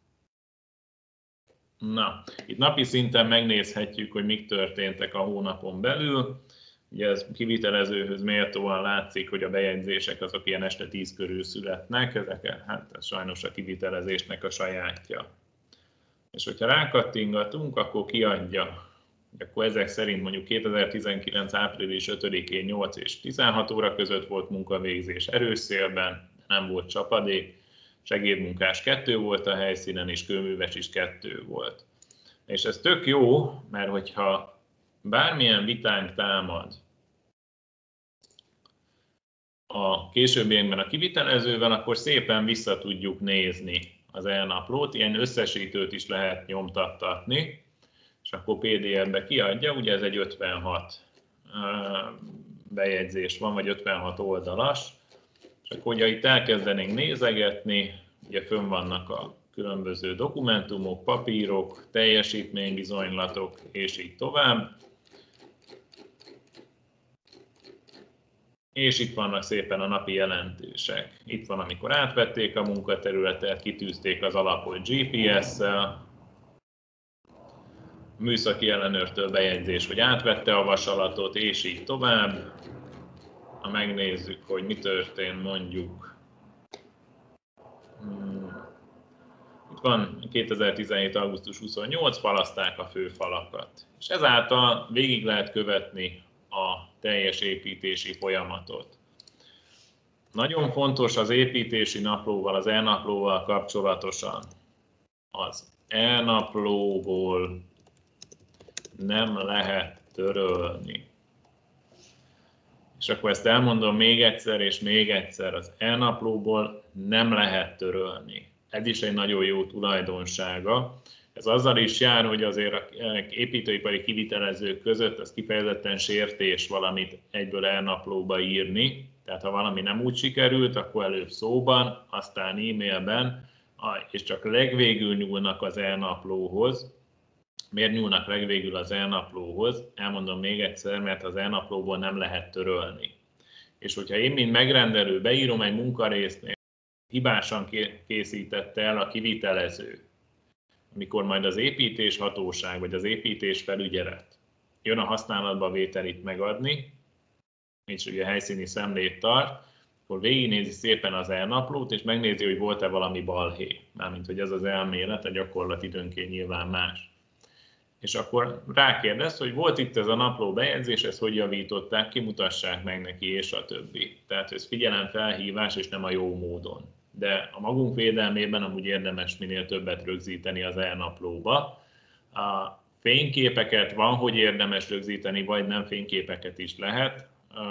Na, itt napi szinten megnézhetjük, hogy mik történtek a hónapon belül. Ugye ez kivitelezőhöz méltóan látszik, hogy a bejegyzések azok ilyen este 10 körül születnek, hát ez sajnos a kivitelezésnek a sajátja. És hogyha rákattingatunk, akkor kiadja. Akkor ezek szerint mondjuk 2019. április 5-én 8 és 16 óra között volt munkavégzés erős szélben, nem volt csapadék, segédmunkás 2 volt a helyszínen, és kőműves is 2 volt. És ez tök jó, mert hogyha bármilyen vitánk támad a későbbiekben a kivitelezővel, akkor szépen vissza tudjuk nézni az e-naplót, ilyen összesítőt is lehet nyomtattatni, és akkor PDF-be kiadja, ugye ez egy 56 bejegyzés van, vagy 56 oldalas, és akkor ugye itt elkezdenénk nézegetni, ugye fönn vannak a különböző dokumentumok, papírok, teljesítménybizonylatok, és így tovább. És itt vannak szépen a napi jelentések. Itt van, amikor átvették a munkaterületet, kitűzték az alapot GPS-szel, műszaki ellenőrtől bejegyzés, hogy átvette a vasalatot, és így tovább. Ha megnézzük, hogy mi történt mondjuk. Itt van 2017. augusztus 28, falaszták a főfalakat. És ezáltal végig lehet követni a teljes építési folyamatot. Nagyon fontos az építési naplóval, az e-naplóval kapcsolatosan. Az e-naplóból nem lehet törölni. És akkor ezt elmondom még egyszer és még egyszer, az e-naplóból nem lehet törölni. Ez is egy nagyon jó tulajdonsága. Ez azzal is jár, hogy azért az építőipari kivitelezők között az kifejezetten sértés valamit egyből e-naplóba írni. Tehát ha valami nem úgy sikerült, akkor előbb szóban, aztán e-mailben, és csak legvégül nyúlnak az e-naplóhoz. Miért nyúlnak legvégül az e-naplóhoz? Elmondom még egyszer, mert az e-naplóból nem lehet törölni. És hogyha én, mint megrendelő, beírom egy munkarészt, hibásan készítette el a kivitelező, amikor majd az építéshatóság vagy az építésfelügyelet jön a használatba vételit megadni, és ugye helyszíni szemlét tart, akkor végignézi szépen az e-naplót, és megnézi, hogy volt-e valami balhé. Mármint, hogy ez az elmélet, a gyakorlat időnként nyilván más. És akkor rákérdez, hogy volt itt ez a napló bejegyzés, ezt hogy javították, kimutassák meg neki, és a többi. Tehát ez figyelemfelhívás, és nem a jó módon. De a magunk védelmében amúgy érdemes minél többet rögzíteni az e-naplóba. A fényképeket van, hogy érdemes rögzíteni, vagy nem, fényképeket is lehet.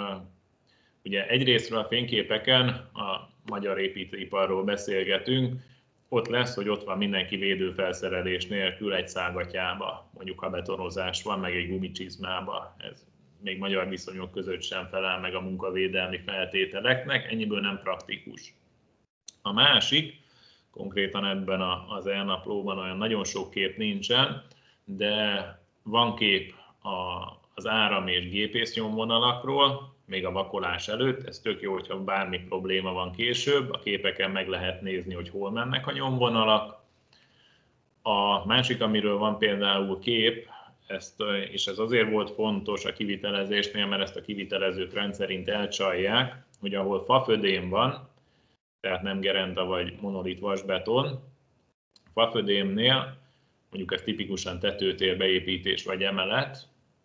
Ugye egyrésztről a fényképeken, a magyar építőiparról beszélgetünk, ott lesz, hogy ott van mindenki védőfelszerelés nélkül egy szálgatyába, mondjuk ha betonozás van, meg egy gumicsizmába. Ez még magyar viszonyok között sem felel meg a munkavédelmi feltételeknek, ennyiből nem praktikus. A másik, konkrétan ebben az e-naplóban olyan nagyon sok kép nincsen, de van kép az áram- és gépésznyomvonalakról, még a vakolás előtt, ez tök jó, hogyha bármi probléma van később, a képeken meg lehet nézni, hogy hol mennek a nyomvonalak. A másik, amiről van például kép, és ez azért volt fontos a kivitelezésnél, mert ezt a kivitelezők rendszerint elcsalják, hogy ahol fafödém van, tehát nem gerenda vagy monolit vasbeton, fafödémnél, mondjuk ez tipikusan tetőtér beépítés vagy emelet,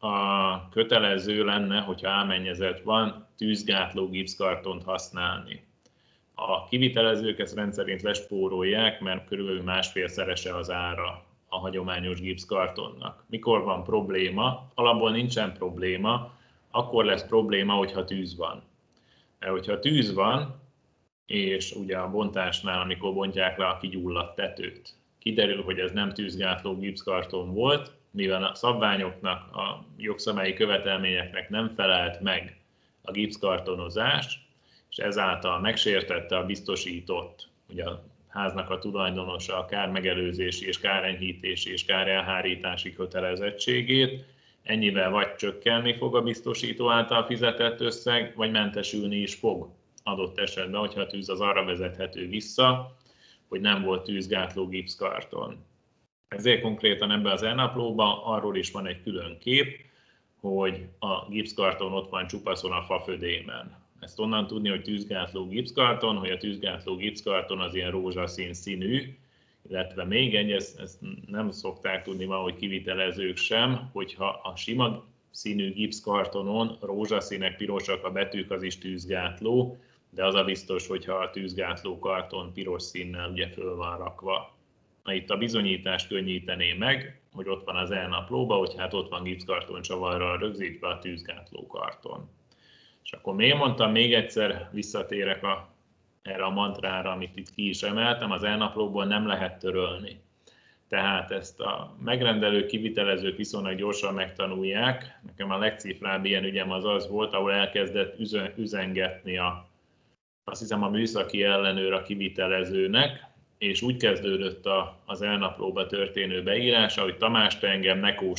a kötelező lenne, hogyha ámennyezet van, tűzgátló gipszkartont használni. A kivitelezők ezt rendszerint lespórolják, mert körülbelül másfélszerese az ára a hagyományos gipszkartonnak. Mikor van probléma? Alapból nincsen probléma, akkor lesz probléma, hogyha tűz van. Mert hogyha tűz van, és ugye a bontásnál, amikor bontják le a kigyulladt tetőt, kiderül, hogy ez nem tűzgátló gipszkarton volt, mivel a szabványoknak, a jogszabályi követelményeknek nem felelt meg a gipszkartonozás, és ezáltal megsértette a biztosított, ugye a háznak a tulajdonosa a kármegelőzési és kárenyhítési és kárelhárítási kötelezettségét, ennyivel vagy csökkenni fog a biztosító által fizetett összeg, vagy mentesülni is fog adott esetben, hogyha a tűz az arra vezethető vissza, hogy nem volt tűzgátló gipszkarton. Ezért konkrétan ebben az e-naplóban arról is van egy külön kép, hogy a gipszkarton ott van csupaszon a fafödémen. Ezt onnan tudni, hogy tűzgátló gipszkarton, hogy a tűzgátló gipszkarton az ilyen rózsaszín színű, illetve még egy, ezt nem szokták tudni valahogy kivitelezők sem, hogyha a sima színű gipszkartonon rózsaszínek, pirosak a betűk, az is tűzgátló, de az a biztos, hogyha a tűzgátló karton piros színnel ugye föl van rakva. Na, itt a bizonyítást könnyítené meg, hogy ott van az e-naplóba, hogy hát ott van gipszkarton csavarral rögzítve a tűzgátló karton. És akkor még mondtam, még egyszer visszatérek erre a mantrára, amit itt ki is emeltem, az e-naplóból nem lehet törölni. Tehát ezt a megrendelők, kivitelezők viszonylag gyorsan megtanulják. Nekem a legcifrább ilyen ügyem az volt, ahol elkezdett üzengetni azt hiszem a műszaki ellenőr a kivitelezőnek, és úgy kezdődött az e-naplóba történő beírása, hogy Tamás, te engem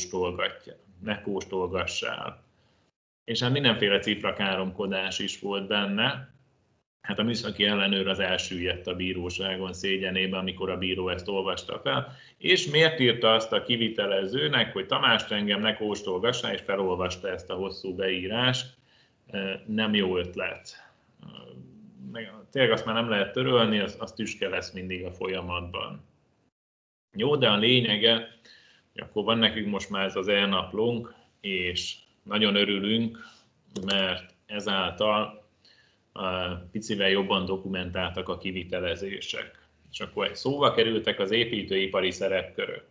ne kóstolgassál. És hát mindenféle cifrakáromkodás is volt benne. Hát a műszaki ellenőr az elsüllyedt a bíróságon szégyenében, amikor a bíró ezt olvasta fel. És miért írta azt a kivitelezőnek, hogy Tamás, te engem ne kóstolgassál, és felolvasta ezt a hosszú beírást. Nem jó ötlet. Tényleg azt már nem lehet törölni, az tüske lesz mindig a folyamatban. Jó, de a lényege, hogy akkor van nekünk most már ez az e-naplónk, és nagyon örülünk, mert ezáltal picivel jobban dokumentáltak a kivitelezések. És akkor szóba kerültek az építőipari szerepkörök.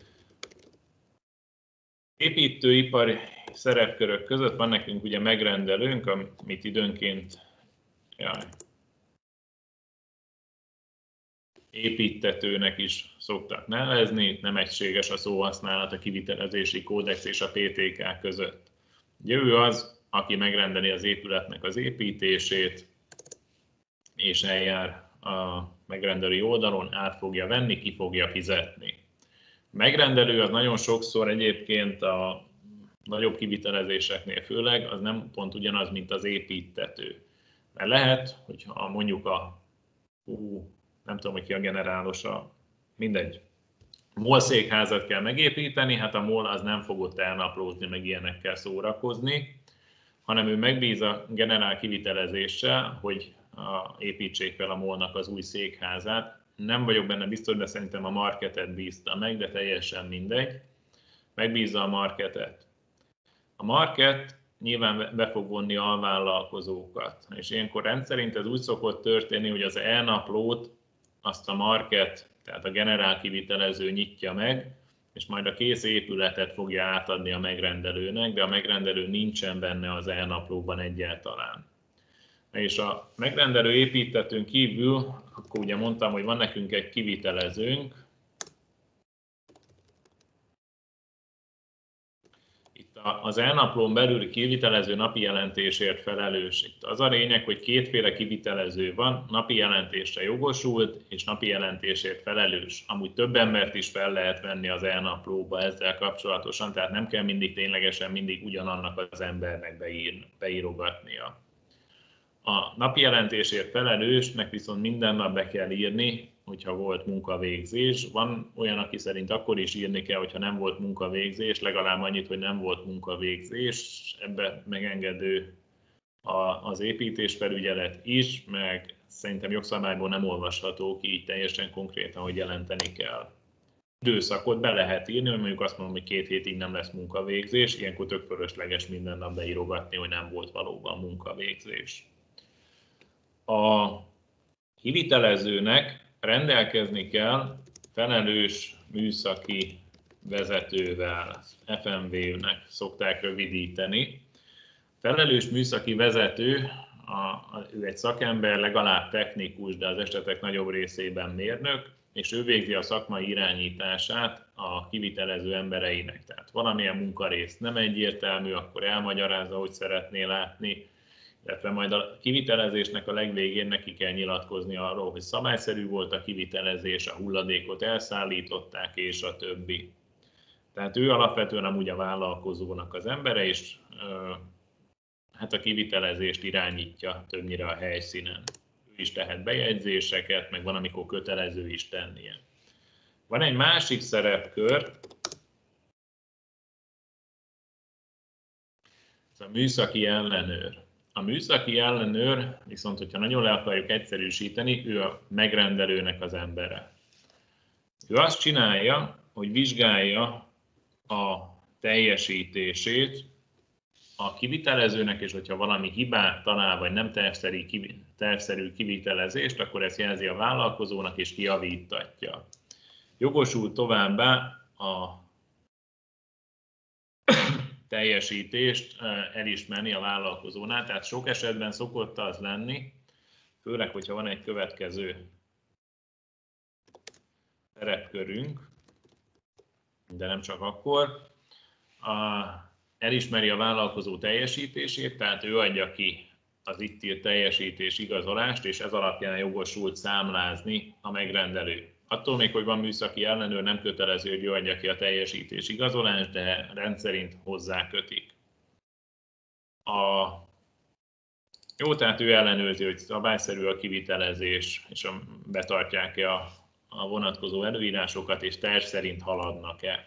Építőipari szerepkörök között van nekünk ugye megrendelőnk, amit időnként építtetőnek is szoktak nevezni, nem egységes a szóhasználat a kivitelezési kódex és a PTK között. Ugye ő az, aki megrendeli az épületnek az építését, és eljár a megrendelői oldalon, át fogja venni, ki fogja fizetni. A megrendelő az nagyon sokszor egyébként a nagyobb kivitelezéseknél főleg, az nem pont ugyanaz, mint az építtető. Mert lehet, hogyha mondjuk nem tudom, hogy ki a generálosa, mindegy, MOL székházat kell megépíteni, hát a MOL az nem fog ott elnaplózni, meg ilyenekkel szórakozni, hanem ő megbíz a generál kivitelezéssel, hogy építsék fel a MOL-nak az új székházát. Nem vagyok benne biztos, de szerintem a marketet bízta meg, de teljesen mindegy. Megbízza a marketet. A market nyilván be fog vonni alvállalkozókat, és ilyenkor rendszerint ez úgy szokott történni, hogy az elnaplót azt a market, tehát a generál kivitelező nyitja meg, és majd a kész épületet fogja átadni a megrendelőnek, de a megrendelő nincsen benne az elnaplóban egyáltalán. És a megrendelő építtetőn kívül, akkor ugye mondtam, hogy van nekünk egy kivitelezőnk. Itt az elnaplón belüli kivitelező napi jelentésért felelős. Itt az a lényeg, hogy kétféle kivitelező van, napi jelentésre jogosult és napi jelentésért felelős. Amúgy több embert is fel lehet venni az elnaplóba ezzel kapcsolatosan, tehát nem kell mindig ténylegesen mindig ugyanannak az embernek beírogatnia. A napi jelentésért felelősnek viszont minden nap be kell írni, hogyha volt munkavégzés. Van olyan, aki szerint akkor is írni kell, hogyha nem volt munkavégzés, legalább annyit, hogy nem volt munkavégzés. Ebbe megengedő az építésfelügyelet is, meg szerintem jogszabályból nem olvasható ki így teljesen konkrétan, hogy jelenteni kell. Időszakot be lehet írni, hogy mondjuk azt mondom, hogy 2 hétig nem lesz munkavégzés, ilyenkor tök fölösleges minden nap beírogatni, hogy nem volt valóban munkavégzés. A kivitelezőnek rendelkezni kell felelős műszaki vezetővel, FMV-nek szokták rövidíteni. Felelős műszaki vezető, ő egy szakember, legalább technikus, de az esetek nagyobb részében mérnök, és ő végzi a szakmai irányítását a kivitelező embereinek. Tehát valamilyen munkarész nem egyértelmű, akkor elmagyarázza, hogy szeretné látni, illetve majd a kivitelezésnek a legvégén neki kell nyilatkozni arról, hogy szabályszerű volt a kivitelezés, a hulladékot elszállították, és a többi. Tehát ő alapvetően amúgy a vállalkozónak az embere, és hát a kivitelezést irányítja többnyire a helyszínen. Ő is tehet bejegyzéseket, meg van, amikor kötelező is tennie. Van egy másik szerepkör, ez a műszaki ellenőr. A műszaki ellenőr viszont, hogyha nagyon le akarjuk egyszerűsíteni, ő a megrendelőnek az embere. Ő azt csinálja, hogy vizsgálja a teljesítését a kivitelezőnek, és hogyha valami hibát talál, vagy nem tervszerű kivitelezést, akkor ezt jelzi a vállalkozónak, és kijavítatja. Jogosult továbbá a teljesítést elismerni a vállalkozónál, tehát sok esetben szokott az lenni, főleg, hogyha van egy következő szerepkörünk, de nem csak akkor, elismeri a vállalkozó teljesítését, tehát ő adja ki az itt írt teljesítés igazolást, és ez alapján jogosult számlázni a megrendelő. Attól még, hogy van műszaki ellenőr, nem kötelező, hogy ő adja ki a teljesítés igazolást, de rendszerint hozzákötik. Jó, tehát ő ellenőrzi, hogy szabályszerű a kivitelezés, és betartják-e a vonatkozó előírásokat, és terv szerint haladnak-e.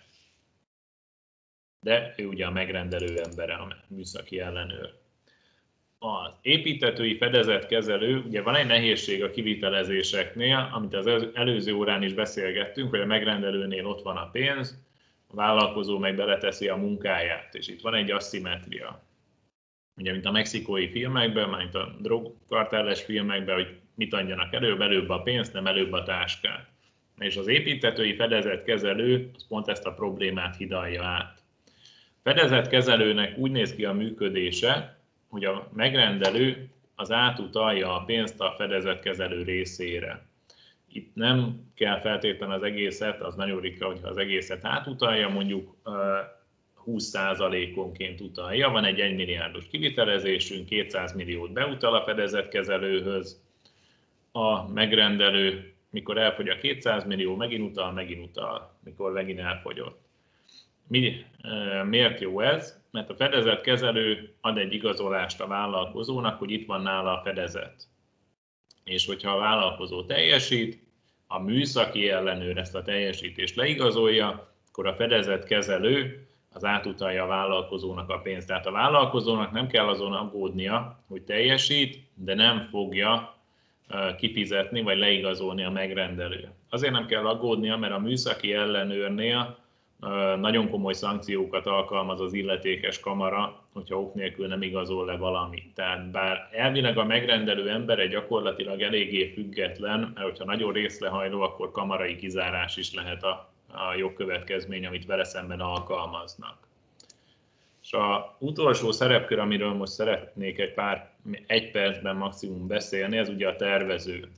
De ő ugye a megrendelő embere, a műszaki ellenőr. Az építtetői fedezetkezelő, ugye van egy nehézség a kivitelezéseknél, amit az előző órán is beszélgettünk, hogy a megrendelőnél ott van a pénz, a vállalkozó meg beleteszi a munkáját, és itt van egy asszimetria. ugye mint a mexikói filmekben, mint a drogkartelles filmekben, hogy mit adjanak előbb a pénzt, nem előbb a táskát. És az építtetői fedezetkezelő az pont ezt a problémát hidalja át. A fedezetkezelőnek úgy néz ki a működése, hogy a megrendelő az átutalja a pénzt a fedezetkezelő részére. Itt nem kell feltétlenül az egészet, az nagyon ritka, hogyha az egészet átutalja, mondjuk 20%-onként utalja. Van egy 1 milliárdos kivitelezésünk, 200 milliót beutal a fedezetkezelőhöz, a megrendelő, mikor elfogy a 200 millió, megint utal, mikor megint elfogyott. Miért jó ez? Mert a fedezetkezelő ad egy igazolást a vállalkozónak, hogy itt van nála a fedezet. És hogyha a vállalkozó teljesít, a műszaki ellenőr ezt a teljesítést leigazolja, akkor a fedezetkezelő az átutalja a vállalkozónak a pénzt. Tehát a vállalkozónak nem kell azon aggódnia, hogy teljesít, de nem fogja kifizetni vagy leigazolni a megrendelő. Azért nem kell aggódnia, mert a műszaki ellenőrnél nagyon komoly szankciókat alkalmaz az illetékes kamara, hogyha ok nélkül nem igazol le valamit. Tehát bár elvileg a megrendelő embere gyakorlatilag eléggé független, mert hogyha nagyon részlehajló, akkor kamarai kizárás is lehet a jogkövetkezmény, amit vele szemben alkalmaznak. És az utolsó szerepkör, amiről most szeretnék egy percben maximum beszélni, ez ugye a tervező.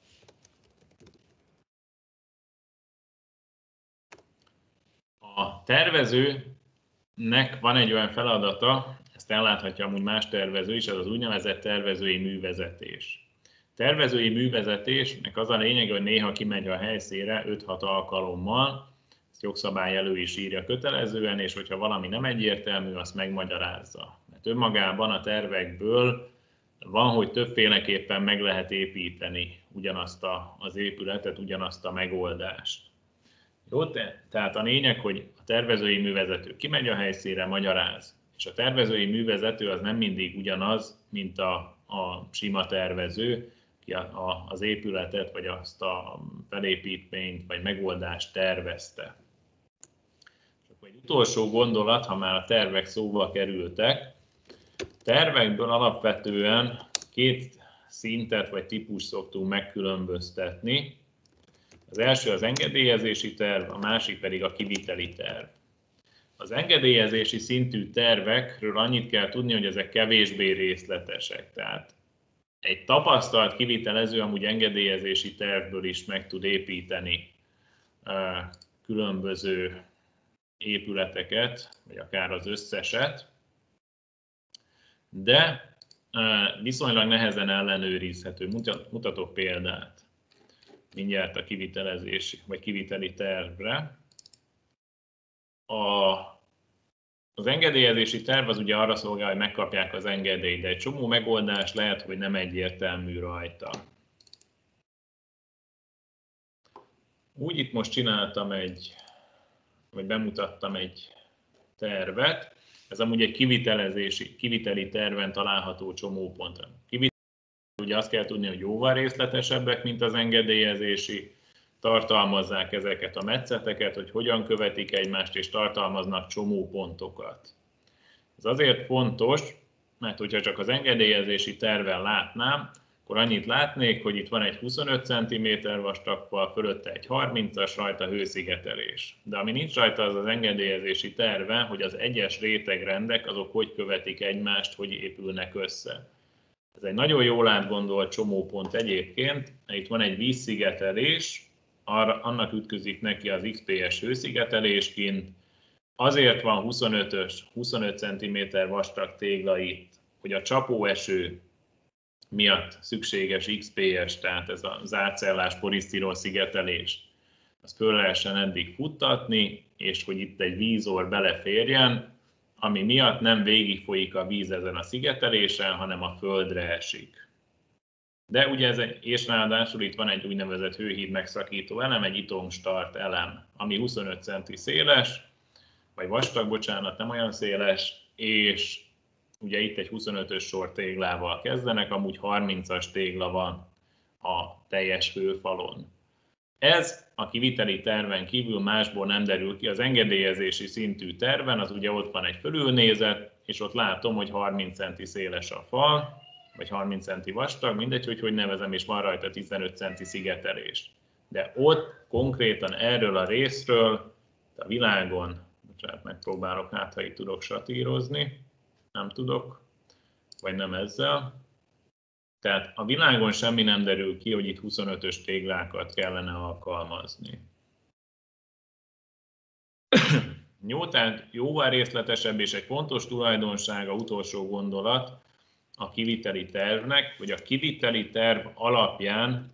A tervezőnek van egy olyan feladata, ezt elláthatja amúgy más tervező is, ez az úgynevezett tervezői művezetés. Tervezői művezetésnek az a lényege, hogy néha kimegy a helyszínre 5-6 alkalommal, ezt jogszabály elő is írja kötelezően, és hogyha valami nem egyértelmű, azt megmagyarázza. Mert önmagában a tervekből van, hogy többféleképpen meg lehet építeni ugyanazt az épületet, ugyanazt a megoldást. Jó, tehát a lényeg, hogy a tervezői művezető kimegy a helyszínre, magyaráz, és a tervezői művezető az nem mindig ugyanaz, mint a sima tervező, ki az épületet, vagy azt a felépítményt, vagy megoldást tervezte. És akkor egy utolsó gondolat, ha már a tervek szóba kerültek. Tervekből alapvetően 2 szintet vagy típust szoktunk megkülönböztetni. Az első az engedélyezési terv, a másik pedig a kiviteli terv. Az engedélyezési szintű tervekről annyit kell tudni, hogy ezek kevésbé részletesek. Tehát egy tapasztalt kivitelező amúgy engedélyezési tervből is meg tud építeni különböző épületeket, vagy akár az összeset, de viszonylag nehezen ellenőrizhető. Mutatok példát mindjárt a kivitelezési vagy kiviteli tervre. Az engedélyezési terv az ugye arra szolgál, hogy megkapják az engedélyt, de egy csomó megoldás lehet, hogy nem egyértelmű rajta. Úgy itt most csináltam vagy bemutattam egy tervet. Ez amúgy egy kiviteli terven található csomópont. Ugye azt kell tudni, hogy jóval részletesebbek, mint az engedélyezési, tartalmazzák ezeket a metszeteket, hogy hogyan követik egymást, és tartalmaznak csomópontokat. Ez azért fontos, mert hogyha csak az engedélyezési terven látnám, akkor annyit látnék, hogy itt van egy 25 cm vastag fal, fölötte egy 30-as, rajta hőszigetelés. De ami nincs rajta, az az engedélyezési terve, hogy az egyes rétegrendek azok hogy követik egymást, hogy épülnek össze. Ez egy nagyon jól átgondolt csomópont egyébként. Itt van egy vízszigetelés, annak ütközik neki az XPS hőszigetelés kint. Azért van 25 cm vastag tégla itt, hogy a csapóeső miatt szükséges XPS, tehát ez a zárcellás polisztirol szigetelés, azt föl lehessen eddig futtatni, és hogy itt egy vízor beleférjen, ami miatt nem végigfolyik a víz ezen a szigetelésen, hanem a földre esik. De ugye és ráadásul itt van egy úgynevezett hőhíd megszakító elem, egy itomstart elem, ami 25 cm széles, vagy vastag, bocsánat, nem olyan széles, és ugye itt egy 25-ös sor téglával kezdenek, amúgy 30-as tégla van a teljes főfalon. Ez a kiviteli terven kívül másból nem derül ki. Az engedélyezési szintű terven az ugye ott van egy fölülnézet, és ott látom, hogy 30 centi széles a fal, vagy 30 centi vastag, mindegy, hogy nevezem, és van rajta 15 centi szigetelés. De ott konkrétan erről a részről, a világon, bocsánat, megpróbálok, hát ha itt tudok satírozni, nem tudok, vagy nem ezzel. Tehát a világon semmi nem derül ki, hogy itt 25-ös téglákat kellene alkalmazni. Jó, tehát jóval részletesebb és egy fontos tulajdonsága, utolsó gondolat a kiviteli tervnek, hogy a kiviteli terv alapján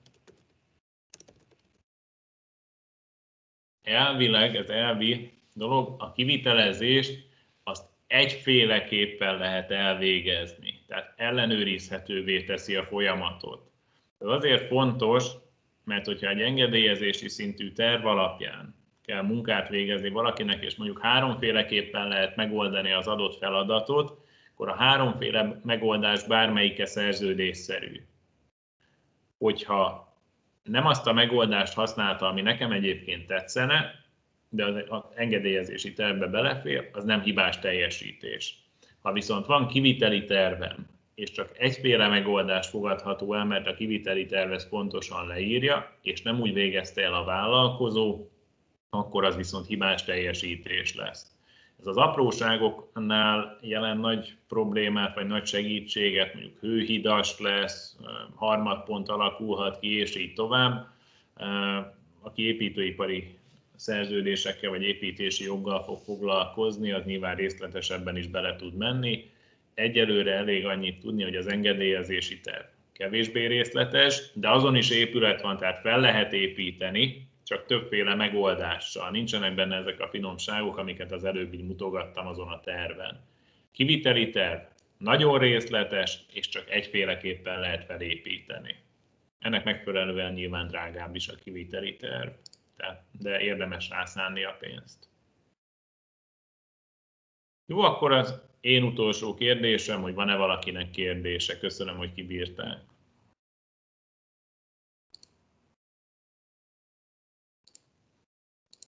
elvileg, ez elvi dolog, a kivitelezést azt egyféleképpen lehet elvégezni, tehát ellenőrizhetővé teszi a folyamatot. Ez azért fontos, mert hogyha egy engedélyezési szintű terv alapján kell munkát végezni valakinek, és mondjuk háromféleképpen lehet megoldani az adott feladatot, akkor a háromféle megoldás bármelyike szerződésszerű. Hogyha nem azt a megoldást használta, ami nekem egyébként tetszene, de az engedélyezési tervbe belefér, az nem hibás teljesítés. Ha viszont van kiviteli tervem, és csak egyféle megoldás fogadható el, mert a kiviteli terv ezt pontosan leírja, és nem úgy végezte el a vállalkozó, akkor az viszont hibás teljesítés lesz. Ez az apróságoknál jelent nagy problémát, vagy nagy segítséget, mondjuk hőhidas lesz, harmadpont alakulhat ki, és így tovább. Aki építőipari szerződésekkel vagy építési joggal fog foglalkozni, az nyilván részletesebben is bele tud menni. Egyelőre elég annyit tudni, hogy az engedélyezési terv kevésbé részletes, de azon is épület van, tehát fel lehet építeni, csak többféle megoldással. Nincsenek benne ezek a finomságok, amiket az előbb így mutogattam azon a terven. Kiviteli terv nagyon részletes, és csak egyféleképpen lehet felépíteni. Ennek megfelelően nyilván drágább is a kiviteli terv, de érdemes rászánni a pénzt. Jó, akkor az én utolsó kérdésem, hogy van-e valakinek kérdése. Köszönöm, hogy kibírták.